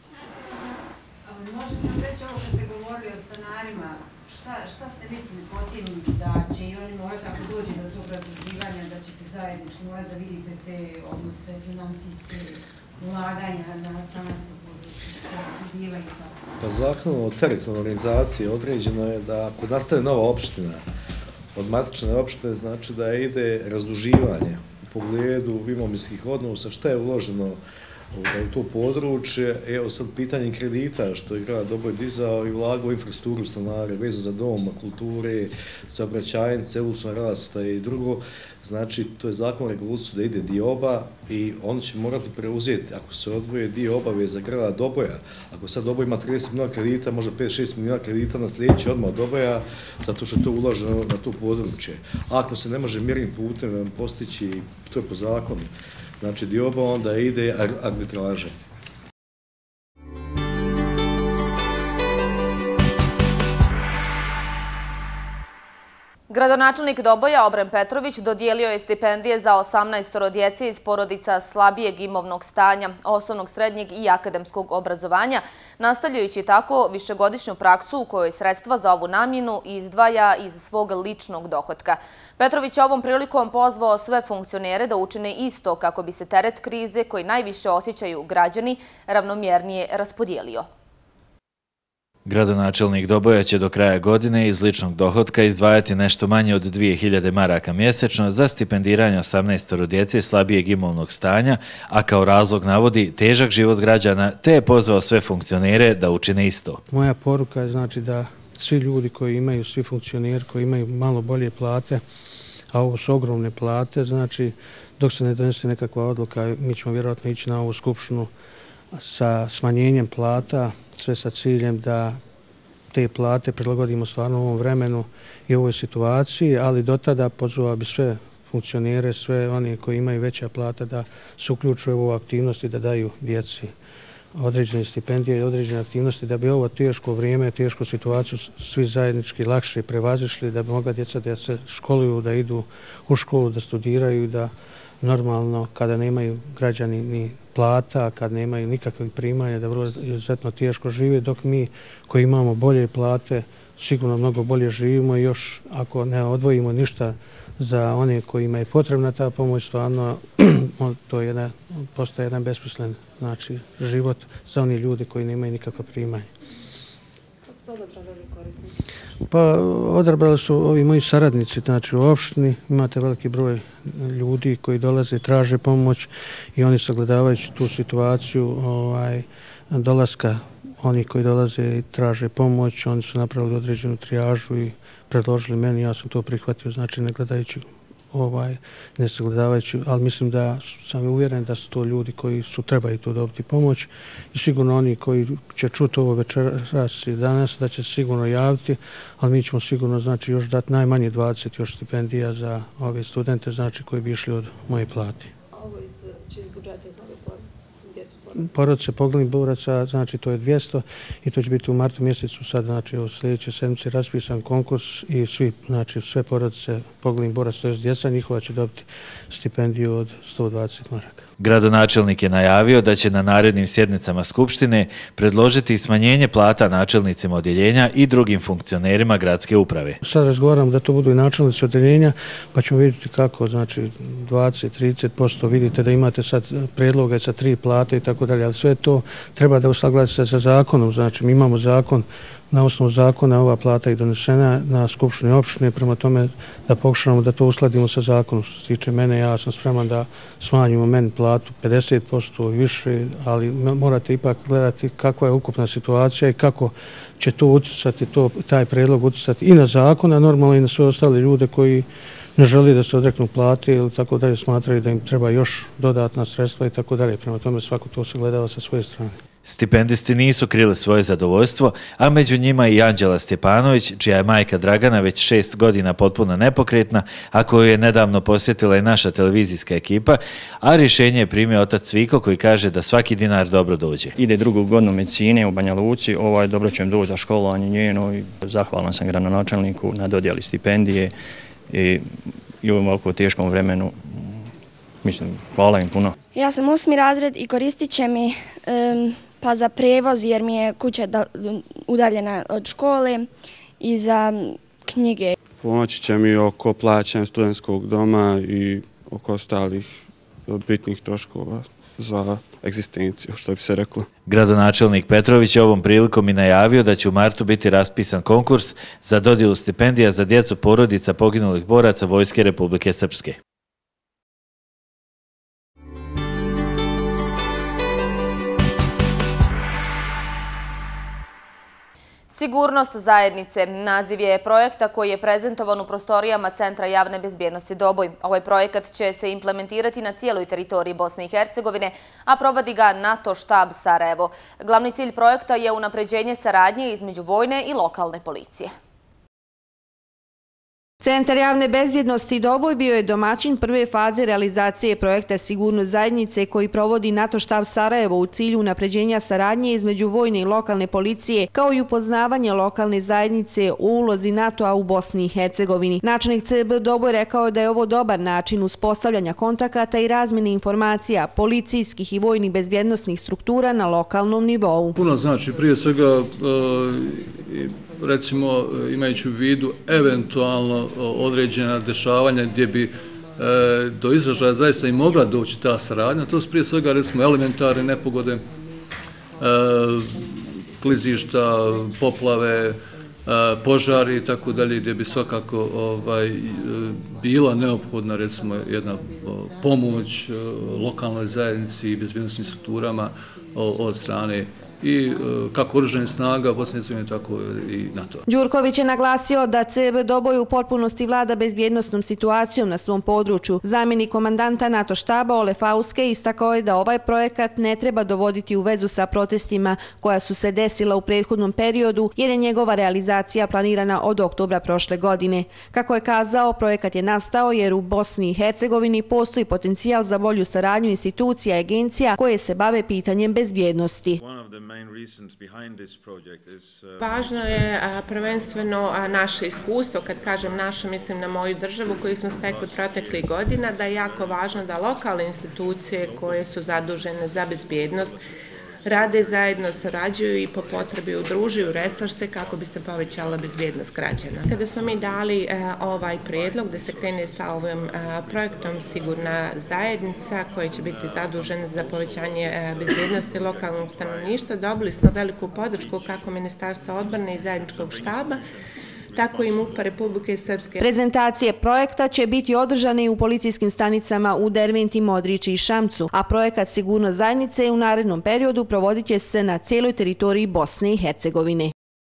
Možete nam reći ovo kad ste govorili o stanarima, šta, šta ste mislili po tim da će i oni morati, ako dođe do tog razduživanja, da ćete zajednički morati da vidite te odnose finansijske ulaganja na stanarsko područje, koje su bivaju tako? Pa zakonom o teritorijalnoj organizaciji određeno je da ako nastane nova opština od matične opštine, znači da ide razduživanje u pogledu imovinskih odnosa, šta je uloženo u to područje. Evo sad pitanje kredita, što je grad Doboj dizao i ulagao infrastrukturu stanara, vezano za dom, kulture, saobraćajnice, ulična rasvjeta i drugo. Znači, to je zakon regulaciju da ide dioba i on će morati preuzeti, ako se odvoje dio obaveza grada Doboja, ako sad Doboj ima trideset milijuna kredita, možda pet šest milijuna kredita na sljedeći odmah Doboja, zato što je to uloženo na to područje. Ako se ne može mjernim putem postići, to je po zakonu, znači dioba, onda ide arbitraža. Gradonačelnik Doboja Obren Petrović dodijelio je stipendije za osamnaestoro djece iz porodica slabijeg imovnog stanja, osnovnog, srednjeg i akademskog obrazovanja, nastavljajući tako višegodišnju praksu u kojoj sredstva za ovu namjenu izdvaja iz svog ličnog dohotka. Petrović je ovom prilikom pozvao sve funkcionere da učine isto kako bi se teret krize koji najviše osjećaju građani ravnomjernije raspodijelio. Gradonačelnik Doboja će do kraja godine iz ličnog dohotka izdvajati nešto manje od dvije hiljade maraka mjesečno za stipendiranje osamnaestoro djece slabijeg imovnog stanja, a kao razlog navodi težak život građana, te je pozvao sve funkcionere da učine isto. Moja poruka je znači da svi ljudi koji imaju, svi funkcioneri koji imaju malo bolje plate, a ovo su ogromne plate, znači dok se ne donese nekakva odluka, mi ćemo vjerojatno ići na ovu skupštinu sa smanjenjem plata, sve sa ciljem da te plate prilagodimo stvarno u ovom vremenu i ovoj situaciji, ali do tada pozvao bi sve funkcionere, sve oni koji imaju veća plata da se uključuju u ovu aktivnost i da daju djeci određene stipendije i određene aktivnosti da bi ovo teško vrijeme, tešku situaciju svi zajednički lakše prevazišli, da bi mogla djeca da se školuju, da idu u školu, da studiraju i da normalno kada nemaju građani ni plata, kad nemaju nikakvih primanja, da vrlo izuzetno teško žive, dok mi koji imamo bolje plate sigurno mnogo bolje živimo i još ako ne odvojimo ništa za one kojima je potrebna ta pomoć, stvarno to je jedna, postaje jedan besmislen znači, život za oni ljudi koji nemaju nikakva primanja. Kako su odabrali ovi korisnici? Pa odabrali su ovi moji saradnici, znači u opštini imate veliki broj ljudi koji dolaze i traže pomoć i oni sagledavajući tu situaciju ovaj, dolaska oni koji dolaze i traže pomoć, oni su napravili određenu trijažu i predložili meni, ja sam to prihvatio, znači ne gledajući ovaj, ne sagledavajući, ali mislim da sam uvjeren da su to ljudi koji su trebaju tu dobiti pomoć i sigurno oni koji će čuti ovo večeras i danas da će se sigurno javiti, ali mi ćemo sigurno znači još dati najmanje dvadeset još stipendija za ove studente, znači koji bi išli od moje plate. A ovo iz čijeg budžeta za ove djecu? Porodice poginulih boraca, znači to je dvjesto i to će biti u martu mjesecu sad, znači u sljedeće sedmice raspisan konkurs i svi, znači sve porodice poginulih boraca, to je djeca njihova će dobiti stipendiju od sto dvadeset maraka. Gradonačelnik je najavio da će na narednim sjednicama Skupštine predložiti smanjenje plata načelnicima odjeljenja i drugim funkcionerima gradske uprave. Sad razgovaram da to budu i načelnici odjeljenja, pa ćemo vidjeti kako, znači dvadeset do trideset posto vidite da imate sad predloge sa tri plate i tako dalje, ali sve to treba da uslaglasite se sa zakonom, znači mi imamo zakon, na osnovu zakona ova plata je donesena na Skupštini opštine, prema tome da pokušamo da to uskladimo sa zakonom. Što se tiče mene, ja sam spreman da smanjimo meni platu pedeset posto i više, ali morate ipak gledati kakva je ukupna situacija i kako će to utjecati, to, taj predlog utjecati i na zakon, a normalno i na sve ostale ljude koji ne želi da se odreknu plate ili tako dalje, smatraju da im treba još dodatna sredstva i tako dalje. Prema tome svako to se gledava sa svoje strane. Stipendisti nisu krili svoje zadovoljstvo, a među njima i Anđela Stjepanović, čija je majka Dragana već šest godina potpuno nepokretna, a koju je nedavno posjetila i naša televizijska ekipa, a rješenje je primio otac Cviko koji kaže da svaki dinar dobro dođe. Ide drugu godinu medicine u Banja Luci, ovaj dobro će im doći za školovanje njeno i zahvalan sam gradonačelniku na dodjeli stipendije i, i u ovako teškom vremenu. Mislim, hvala im puno. Ja sam osmi razred i koristit će mi um, pa za prevoz jer mi je kuća da, udaljena od škole i za knjige. Pomoći će mi oko plaćanja studentskog doma i oko ostalih bitnih troškova za egzistenciju, što bi se reklo. Gradonačelnik Petrović je ovom prilikom i najavio da će u martu biti raspisan konkurs za dodjelu stipendija za djecu porodica poginulih boraca Vojske Republike Srpske. Sigurnost zajednice naziv je projekta koji je prezentovan u prostorijama Centra javne bezbjednosti Doboj. Ovaj projekat će se implementirati na cijeloj teritoriji Bosne i Hercegovine, a provodi ga NATO štab Sarajevo. Glavni cilj projekta je unapređenje saradnje između vojne i lokalne policije. Centar javne bezbjednosti Doboj bio je domaćin prve faze realizacije projekta Sigurnost zajednice koji provodi NATO štab Sarajevo u cilju unapređenja saradnje između vojne i lokalne policije kao i upoznavanje lokalne zajednice o ulozi NATO-a u Bosni i Hercegovini. Načelnik C B Doboj rekao da je ovo dobar način uspostavljanja kontakata i razmjene informacija policijskih i vojnih bezbjednosnih struktura na lokalnom nivou. Puno znači prije svega recimo imajući u vidu eventualno određena dešavanja gdje bi do izražaja zaista i mogla doći ta saradnja. To su prije svega recimo elementarne nepogode, klizišta, poplave, požari i tako dalje, gdje bi svakako bila neophodna recimo jedna pomoć lokalnoj zajednici i bezbjednosnim strukturama od strane i kako oružanih snaga Bosne i Hercegovine, tako i NATO. Đurković je naglasio da C B Doboj u potpunosti vlada bezbjednosnom situacijom na svom području. Zamjenik komandanta NATO štaba Ole Fauske istakao je da ovaj projekat ne treba dovoditi u vezu sa protestima koja su se desila u prethodnom periodu jer je njegova realizacija planirana od oktobra prošle godine. Kako je kazao, projekat je nastao jer u Bosni i Hercegovini postoji potencijal za bolju saradnju institucija i agencija koje se bave pitanjem bezbjednosti. Važno je prvenstveno naše iskustvo, kad kažem naše, mislim na moju državu koju smo stekli proteklih godina, da je jako važno da lokalne institucije koje su zadužene za bezbjednost rade zajedno, sarađuju i po potrebi udružuju resurse kako bi se povećala bezbjednost građana. Kada smo mi dali ovaj prijedlog da se krene sa ovim projektom Sigurna zajednica koja će biti zadužena za povećanje bezbjednosti lokalnog stanovništva, dobili smo veliku podršku kako Ministarstva odbrane i zajedničkog štaba, tako i MUP-a Republike Srpske. Prezentacije projekta će biti održane i u policijskim stanicama u Derventi, Modriči i Šamcu, a projekat Sigurnost zajednice u narednom periodu provodit će se na cijeloj teritoriji Bosne i Hercegovine.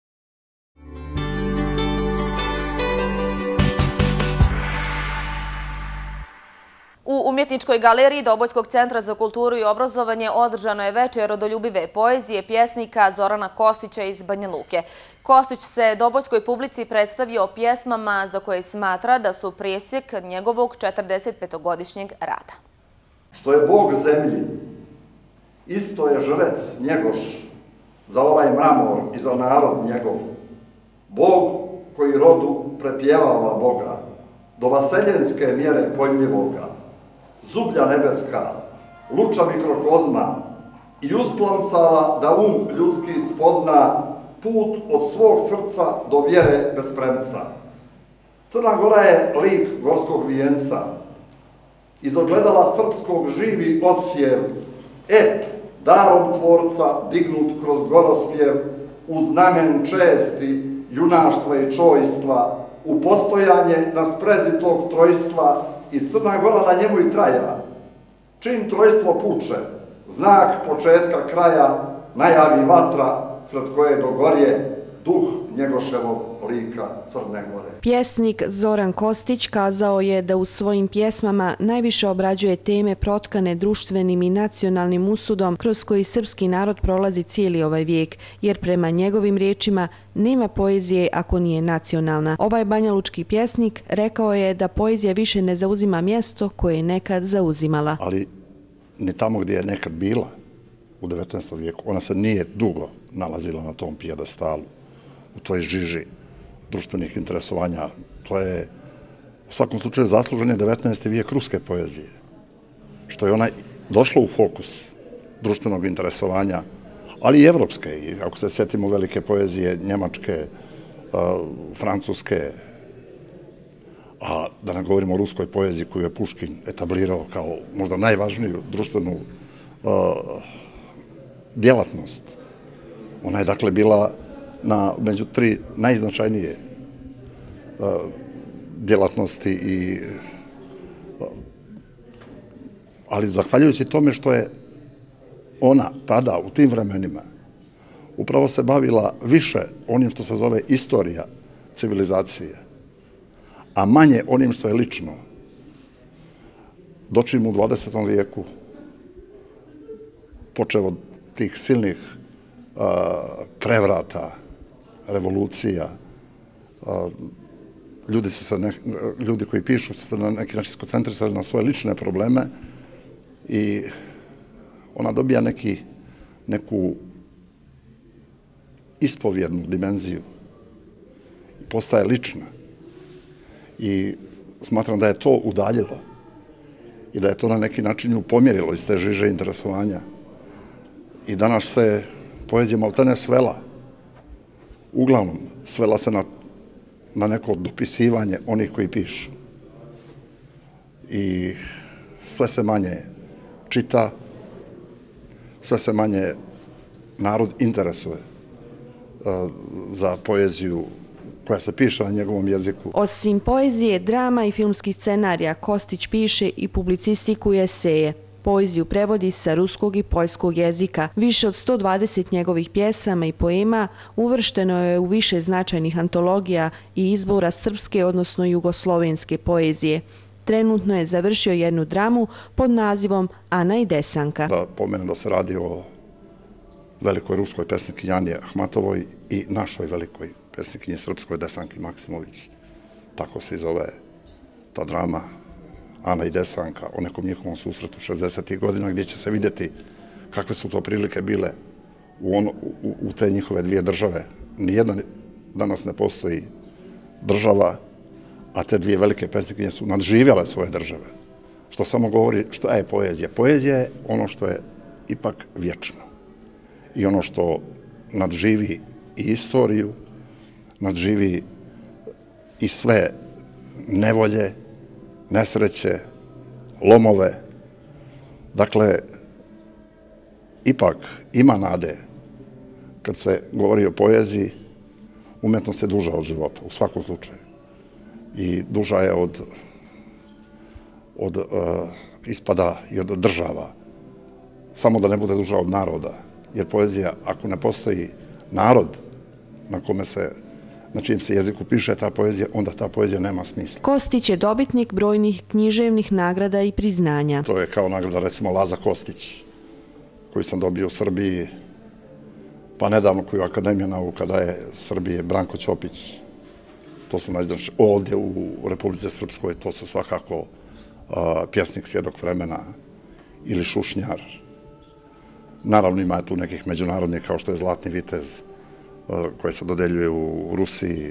U Umjetničkoj galeriji Dobojskog centra za kulturu i obrazovanje održano je večer rodoljubive poezije pjesnika Zorana Kostića iz Banja Luke. Kostić se Dobojskoj publici predstavio pjesmama za koje smatra da su presjek njegovog četrdesetpetogodišnjeg rada. Što je Bog zemlji, isto je žrec njegoš za ovaj mramor i za narod njegov. Bog koji rodu prepjevava Boga, do vaseljenske mjere pojmljivoga, zublja nebeska, luča mikrokozma i usplamsala da um ljudski spozna put od svog srca do vjere bez premca. Crna Gora je lik gorskog vijenca, iz ogledala srpskog živi odsjev, ep, darom tvorca dignut kroz gorospjev, u znamen česti, junaštva i čojstva, u postojanje na sprezi tog trojstva i Crna Gora na njemu i traja. Čim trojstvo puče, znak početka kraja, najavi vatra, sred koje dogorje duh njegoševog lika Crne Gore. Pjesnik Zoran Kostić kazao je da u svojim pjesmama najviše obrađuje teme protkane društvenim i nacionalnim usudom kroz koji srpski narod prolazi cijeli ovaj vijek, jer prema njegovim riječima nema poezije ako nije nacionalna. Ovaj banjalučki pjesnik rekao je da poezija više ne zauzima mjesto koje je nekad zauzimala. Ali ne tamo gdje je nekad bila u devetnaestom vijeku, ona se nije dugo nalazila na tom pijedestalu, u toj žiži društvenih interesovanja. To je u svakom slučaju zaslužen je devetnaesti vijek ruske poezije, što je ona došla u fokus društvenog interesovanja, ali i evropske. I ako se sjetimo velike poezije njemačke, francuske, a da ne govorimo o ruskoj poeziji koju je Puškin etablirao kao možda najvažniju društvenu djelatnost. Ona je dakle bila na među tri najznačajnije djelatnosti, i, ali zahvaljujući tome što je ona tada u tim vremenima upravo se bavila više onim što se zove istorija civilizacije, a manje onim što je lično, dočim u dvadesetom vijeku, počeo od tih silnih prevrata, revolucija, ljudi su se, ljudi koji pišu su se na neki način skoncentrisali na svoje lične probleme i ona dobija neki, neku ispovjednu dimenziju i postaje lična. I smatram da je to udaljilo i da je to na neki način pomjerilo iz te žiže interesovanja. I danas se poezija maltene svela, uglavnom svela se na, na neko dopisivanje onih koji pišu. I sve se manje čita, sve se manje narod interesuje uh, za poeziju koja se piše na njegovom jeziku. Osim poezije, drama i filmskih scenarija, Kostić piše i publicistiku i eseje. Poeziju prevodi sa ruskog i poljskog jezika. Više od sto dvadeset njegovih pjesama i poema uvršteno je u više značajnih antologija i izbora srpske, odnosno jugoslovenske poezije. Trenutno je završio jednu dramu pod nazivom Ana i Desanka. Da pomenem da se radi o velikoj ruskoj pesnikinji Ani Ahmatovoj i našoj velikoj pesnikinji srpskoj Desanki Maksimović. Tako se zove ta drama Ana i Desanka, o nekom njihovom susretu šezdesetih godina, gdje će se vidjeti kakve su to prilike bile u, ono, u, u te njihove dvije države. Nijedna danas ne postoji država, a te dvije velike pesnikinje su nadživjele svoje države. Što samo govori šta je poezija. Poezija je ono što je ipak vječno. I ono što nadživi i istoriju, nadživi i sve nevolje, nesreće, lomove. Dakle, ipak ima nade kad se govori o poeziji. Umjetnost je duža od života, u svakom slučaju. I duža je od, od uh, ispada i od država. Samo da ne bude duža od naroda. Jer poezija, ako ne postoji narod na kome se, na čijem se jeziku piše ta poezija, onda ta poezija nema smisla. Kostić je dobitnik brojnih književnih nagrada i priznanja. To je kao nagrada, recimo, Laza Kostić, koju sam dobio u Srbiji, pa nedavno koju Akademija nauka daje Srbije, Branko Ćopić. To su najznač... ovdje u Republici Srpskoj, to su svakako uh, pjesnik Svjedok vremena ili Šušnjar. Naravno ima tu nekih međunarodnih kao što je Zlatni vitez uh, koji se dodeljuje u Rusiji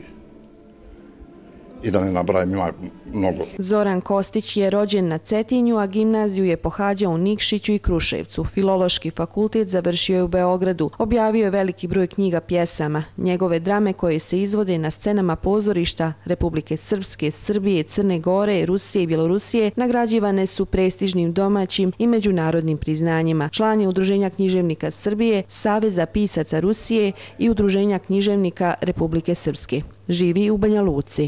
i da ne nabrajam, ima mnogo. Zoran Kostić je rođen na Cetinju, a gimnaziju je pohađao u Nikšiću i Kruševcu. Filološki fakultet završio je u Beogradu. Objavio je veliki broj knjiga pjesama. Njegove drame koje se izvode na scenama pozorišta Republike Srpske, Srbije, Crne Gore, Rusije i Bjelorusije nagrađivane su prestižnim domaćim i međunarodnim priznanjima. Član je Udruženja književnika Srbije, Saveza pisaca Rusije i Udruženja književnika Republike Srpske. Živi u Banja Luci.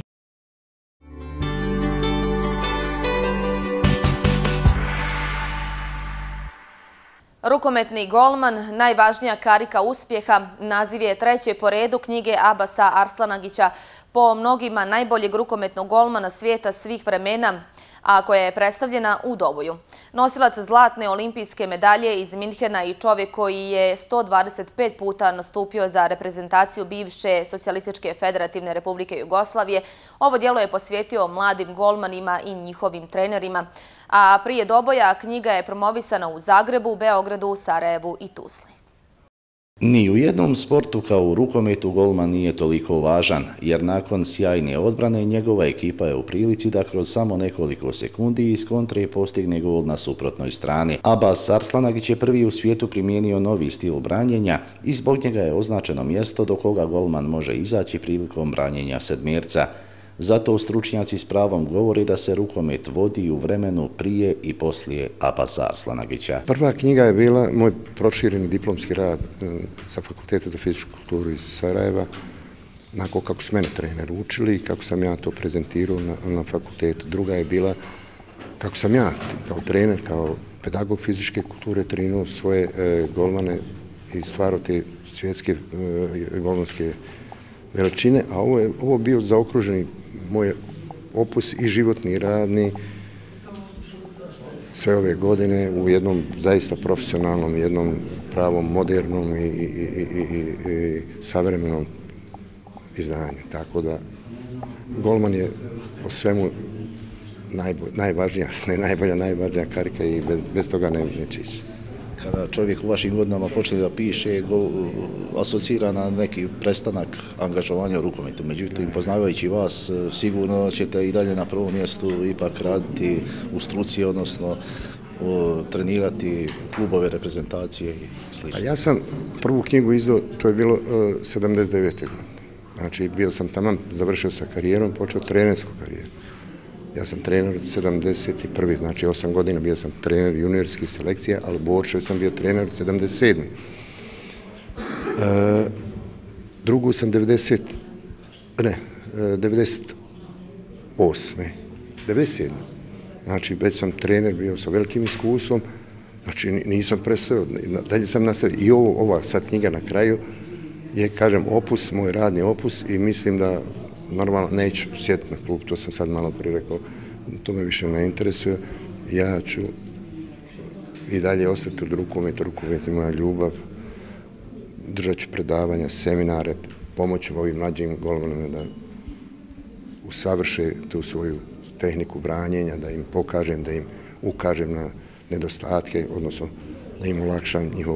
Rukometni golman, najvažnija karika uspjeha, naziv je treće po redu knjige Abasa Arslanagića, po mnogima najboljeg rukometnog golmana svijeta svih vremena, a koja je predstavljena u Doboju. Nosilac zlatne olimpijske medalje iz Minhena i čovjek koji je sto dvadeset pet puta nastupio za reprezentaciju bivše Socijalističke federativne Republike Jugoslavije, ovo djelo je posvijetio mladim golmanima i njihovim trenerima. A prije Doboja knjiga je promovisana u Zagrebu, Beogradu, Sarajevu i Tuzli. Ni u jednom sportu kao u rukometu golman nije toliko važan, jer nakon sjajne odbrane njegova ekipa je u prilici da kroz samo nekoliko sekundi iz kontre postigne gol na suprotnoj strani. Abas Arslanagić je prvi u svijetu primijenio novi stil branjenja i zbog njega je označeno mjesto do koga golman može izaći prilikom branjenja sedmjerca. Zato stručnjaci s pravom govori da se rukomet vodi u vremenu prije i poslije Abasa Arslanagića. Prva knjiga je bila moj prošireni diplomski rad sa Fakulteta za fizičku kulturu iz Sarajeva, nakon kako su mene trener učili i kako sam ja to prezentirao na, na fakultetu. Druga je bila kako sam ja kao trener, kao pedagog fizičke kulture trenuo svoje e, golmane i stvarao te svjetske e, golmanske veličine, a ovo je ovo bio zaokruženi moj opus i životni i radni sve ove godine u jednom zaista profesionalnom, jednom pravom modernom i, i, i, i, i savremenom izdanju. Tako da golman je po svemu najbolj, najvažnija, ne najbolja, najvažnija karika i bez, bez toga ne, neće ići. Kada čovjek u vašim godinama počne da piše, go, asocira na neki prestanak angažovanja u rukometu. Međutim, poznavajući vas, sigurno ćete i dalje na prvom mjestu ipak raditi u struci, odnosno o, trenirati klubove, reprezentacije i sl. A ja sam prvu knjigu izdao, to je bilo uh, sedamdeset devete godine. Znači, bio sam tamo, završio sa karijerom, počeo trenersku karijeru. Ja sam trener od sedamdeset prve. Znači osam godina bio sam trener juniorskih selekcija, ali Borčev sam bio trener od sedamdeset sedme. E, drugu sam devedeset, ne, devedeset osme. devedeset sedme. Znači već sam trener bio sa velikim iskustvom, znači nisam prestao, dalje sam nastavio. I ovo, ova sad knjiga na kraju je, kažem, opus, moj radni opus i mislim da normalno neću sjetiti na klub, to sam sad malo prije rekao, to me više ne interesuje. Ja ću i dalje ostati u rukometu, rukomet je moja ljubav, držat ću predavanja, seminare, pomoći ovim mlađim golmanima da usavrše tu svoju tehniku branjenja, da im pokažem, da im ukažem na nedostatke, odnosno da im olakšam njihov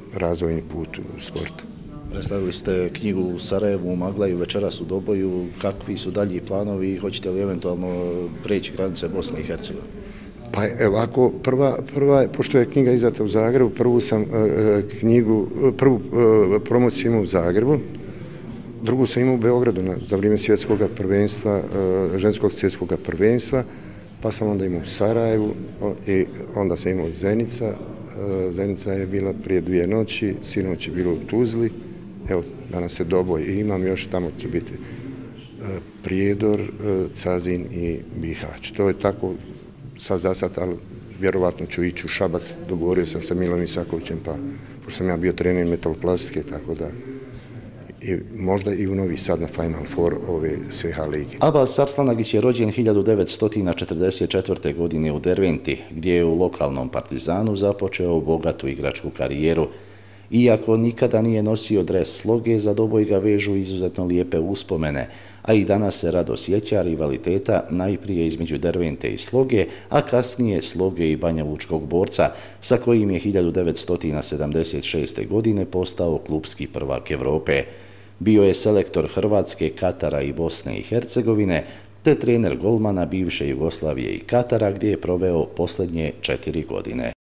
razvojni put u sportu. Predstavili ste knjigu u Sarajevu, u Maglaju, večeras u Doboju. Kakvi su dalji planovi i hoćete li eventualno preći granice Bosne i Hercegovine? Pa evo, ako prva, prva, pošto je knjiga izdata u Zagrebu, prvu sam knjigu, prvu promociju imao u Zagrebu, drugu sam imao u Beogradu za vrijeme svjetskog prvenstva, ženskog svjetskog prvenstva, pa sam onda imao u Sarajevu i onda sam imao Zenica. Zenica je bila prije dvije noći, sinoć je bilo u Tuzli, evo danas je Doboj i imam još, tamo će biti Prijedor, Cazin i Bihać. To je tako sad za sad, ali vjerovatno ću ići u Šabac, dogovorio sam sa Milom Isakovićem, pa pošto sam ja bio trener metaloplastike, tako da i možda i u Novi Sad na Final Four ove S H lige. Abbas Arslanagić je rođen hiljadu devetsto četrdeset četvrte. godine u Derventi, gdje je u lokalnom Partizanu započeo bogatu igračku karijeru. Iako nikada nije nosio dres Sloge, za Doboj ga vežu izuzetno lijepe uspomene, a i danas se rado sjeća rivaliteta najprije između Dervente i Sloge, a kasnije Sloge i Banjalučkog Borca, sa kojim je hiljadu devetsto sedamdeset šeste. godine postao klubski prvak Evrope. Bio je selektor Hrvatske, Katara i Bosne i Hercegovine, te trener golmana bivše Jugoslavije i Katara, gdje je proveo posljednje četiri godine.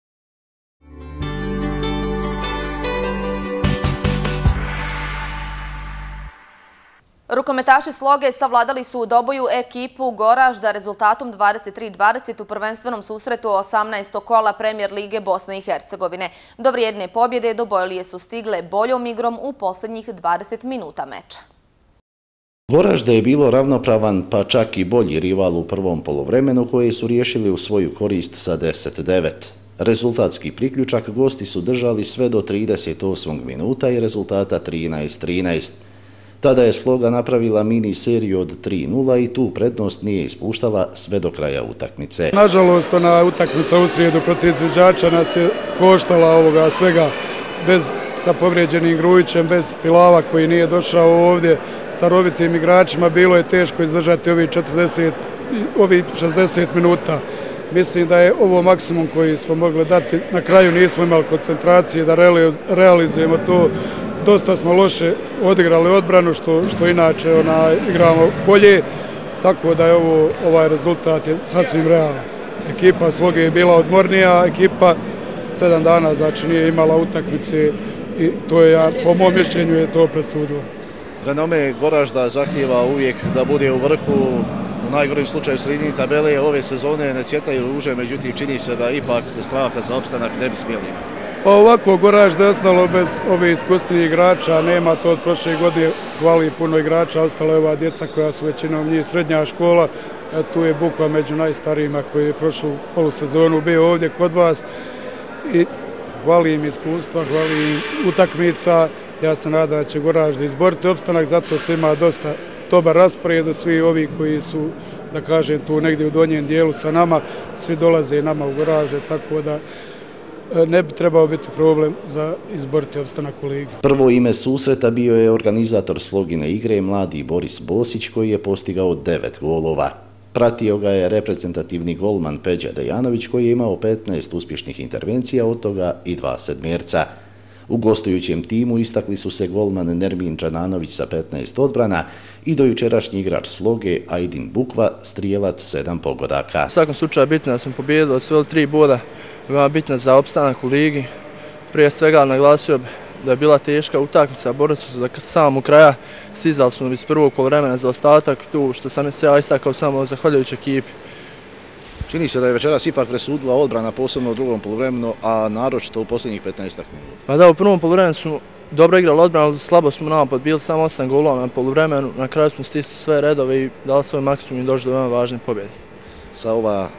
Rukometaši Sloge savladali su u Doboju ekipu Goražda rezultatom dvadeset tri dvadeset u prvenstvenom susretu osamnaestog kola Premijer lige Bosne i Hercegovine. Do vrijedne pobjede Dobojlije su stigle boljom igrom u posljednjih dvadeset minuta meča. Goražde je bilo ravnopravan, pa čak i bolji rival u prvom poluvremenu, koje su riješili u svoju korist sa deset devet. Rezultatski priključak gosti su držali sve do trideset osmog minuta i rezultata trinaest trinaest. Tada je Sloga napravila mini seriju od tri nula i tu prednost nije ispuštala sve do kraja utakmice. Nažalost, ona utakmica u srijedu protiv izviđača nas je koštala ovoga svega, bez sa povrijeđenim Grujićem, bez Pilava koji nije došao ovdje, sa rovitim igračima. Bilo je teško izdržati ovih četrdeset, ovih šezdeset minuta. Mislim da je ovo maksimum koji smo mogli dati. Na kraju nismo imali koncentracije da realizujemo to. Dosta smo loše odigrali odbranu, što, što inače ona, igramo bolje, tako da je ovo, ovaj rezultat je sasvim realan. Ekipa Sloge je bila odmornija, ekipa sedam dana znači nije imala utakmice i to je, ja, po mom mišljenju je to presudilo. Renome Goražda zahtijeva uvijek da bude u vrhu, u najgorim slučaju sredini tabele. Ove sezone ne cvjetaju ruže, međutim čini se da ipak straha za opstanak ne bi smjeli. Pa ovako, Goražde je ostalo bez ove iskusnijih igrača, nema to od prošle godine, hvali puno igrača, ostala je ova djeca koja su većinom njih srednja škola, a tu je Bukva među najstarijima koji je prošlu polusezonu bio ovdje kod vas i hvali im iskustva, hvali im utakmica. Ja se nadam da će Goražde izboriti opstanak zato što ima dosta dobar raspored od svi ovi koji su, da kažem, tu negdje u donjem dijelu sa nama, svi dolaze nama u Goražde, tako da ne bi trebao biti problem za izboriti opstanak u ligi. Prvo ime susreta bio je organizator Slogine igre, mladi Boris Bosić, koji je postigao devet golova. Pratio ga je reprezentativni golman Peđa Dejanović, koji je imao petnaest uspješnih intervencija, od toga i dva sedmjerca. U gostujućem timu istakli su se golman Nermin Čananović sa petnaest odbrana i dojučerašnji igrač Sloge Ajdin Bukva, strijelac sedam pogodaka. U svakom slučaju bitno da smo pobijedili, osvojili tri boda, veoma bitna za opstanak u ligi. Prije svega naglasio bi da je bila teška utakmica, borili smo se do samog kraja, stizali smo iz prvog poluvremena za ostatak, tu što sam se ja istakao samo zahvaljujući ekipi. Čini se da je večeras ipak presudila odbrana, posebno u drugom poluvremenu, a naročito u posljednjih petnaestak minuta. Pa da, u prvom poluvremenu smo dobro igrali odbranu, slabo smo napad, bili samo osam golova na poluvremenu, na kraju smo stisli sve redove i dali svoj maksimum i došli do veoma važne pobjede. Sa ova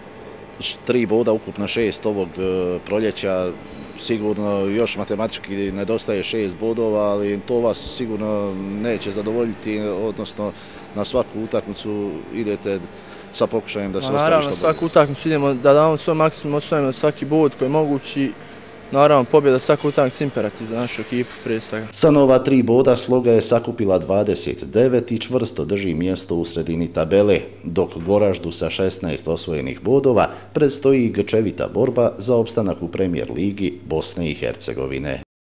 tri boda, ukupno šest ovog proljeća, sigurno još matematički nedostaje šest bodova, ali to vas sigurno neće zadovoljiti, odnosno na svaku utakmicu idete sa pokušajem da se ostavi što bolje. Naravno, svaku utakmicu idemo da damo svoj maksimum, osvojimo svaki bod koji je mogući. Naravno, pobjeda svaku utakmicu imperativ za našu ekipu prije svega. Sa nova tri boda Sloga je sakupila dvadeset devet i čvrsto drži mjesto u sredini tabele, dok Goraždu sa šesnaest osvojenih bodova predstoji grčevita borba za opstanak u Premijer ligi Bosne i Hercegovine.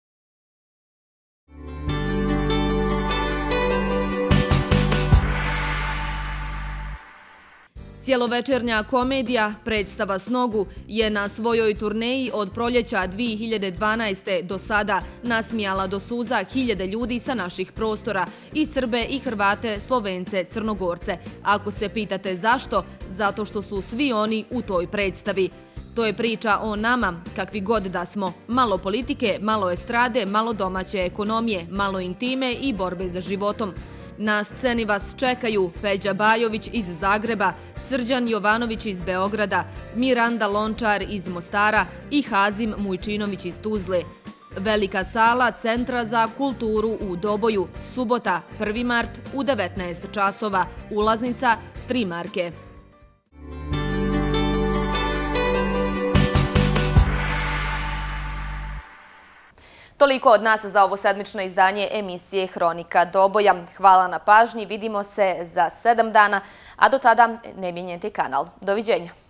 Cijelovečernja komedija Predstava s nogu je na svojoj turneji od proljeća dvije hiljade dvanaeste. do sada nasmijala do suza hiljade ljudi sa naših prostora, i Srbe i Hrvate, Slovence, Crnogorce. Ako se pitate zašto, zato što su svi oni u toj predstavi. To je priča o nama, kakvi god da smo. Malo politike, malo estrade, malo domaće ekonomije, malo intime i borbe za životom. Na sceni vas čekaju Peđa Bajović iz Zagreba, Srđan Jovanović iz Beograda, Miranda Lončar iz Mostara i Hazim Mujčinović iz Tuzle. Velika sala Centra za kulturu u Doboju, subota prvi mart u devetnaest časova, ulaznica tri marke. Toliko od nas za ovo sedmično izdanje emisije Hronika Doboja. Hvala na pažnji, vidimo se za sedam dana, a do tada ne mijenjajte kanal. Doviđenja.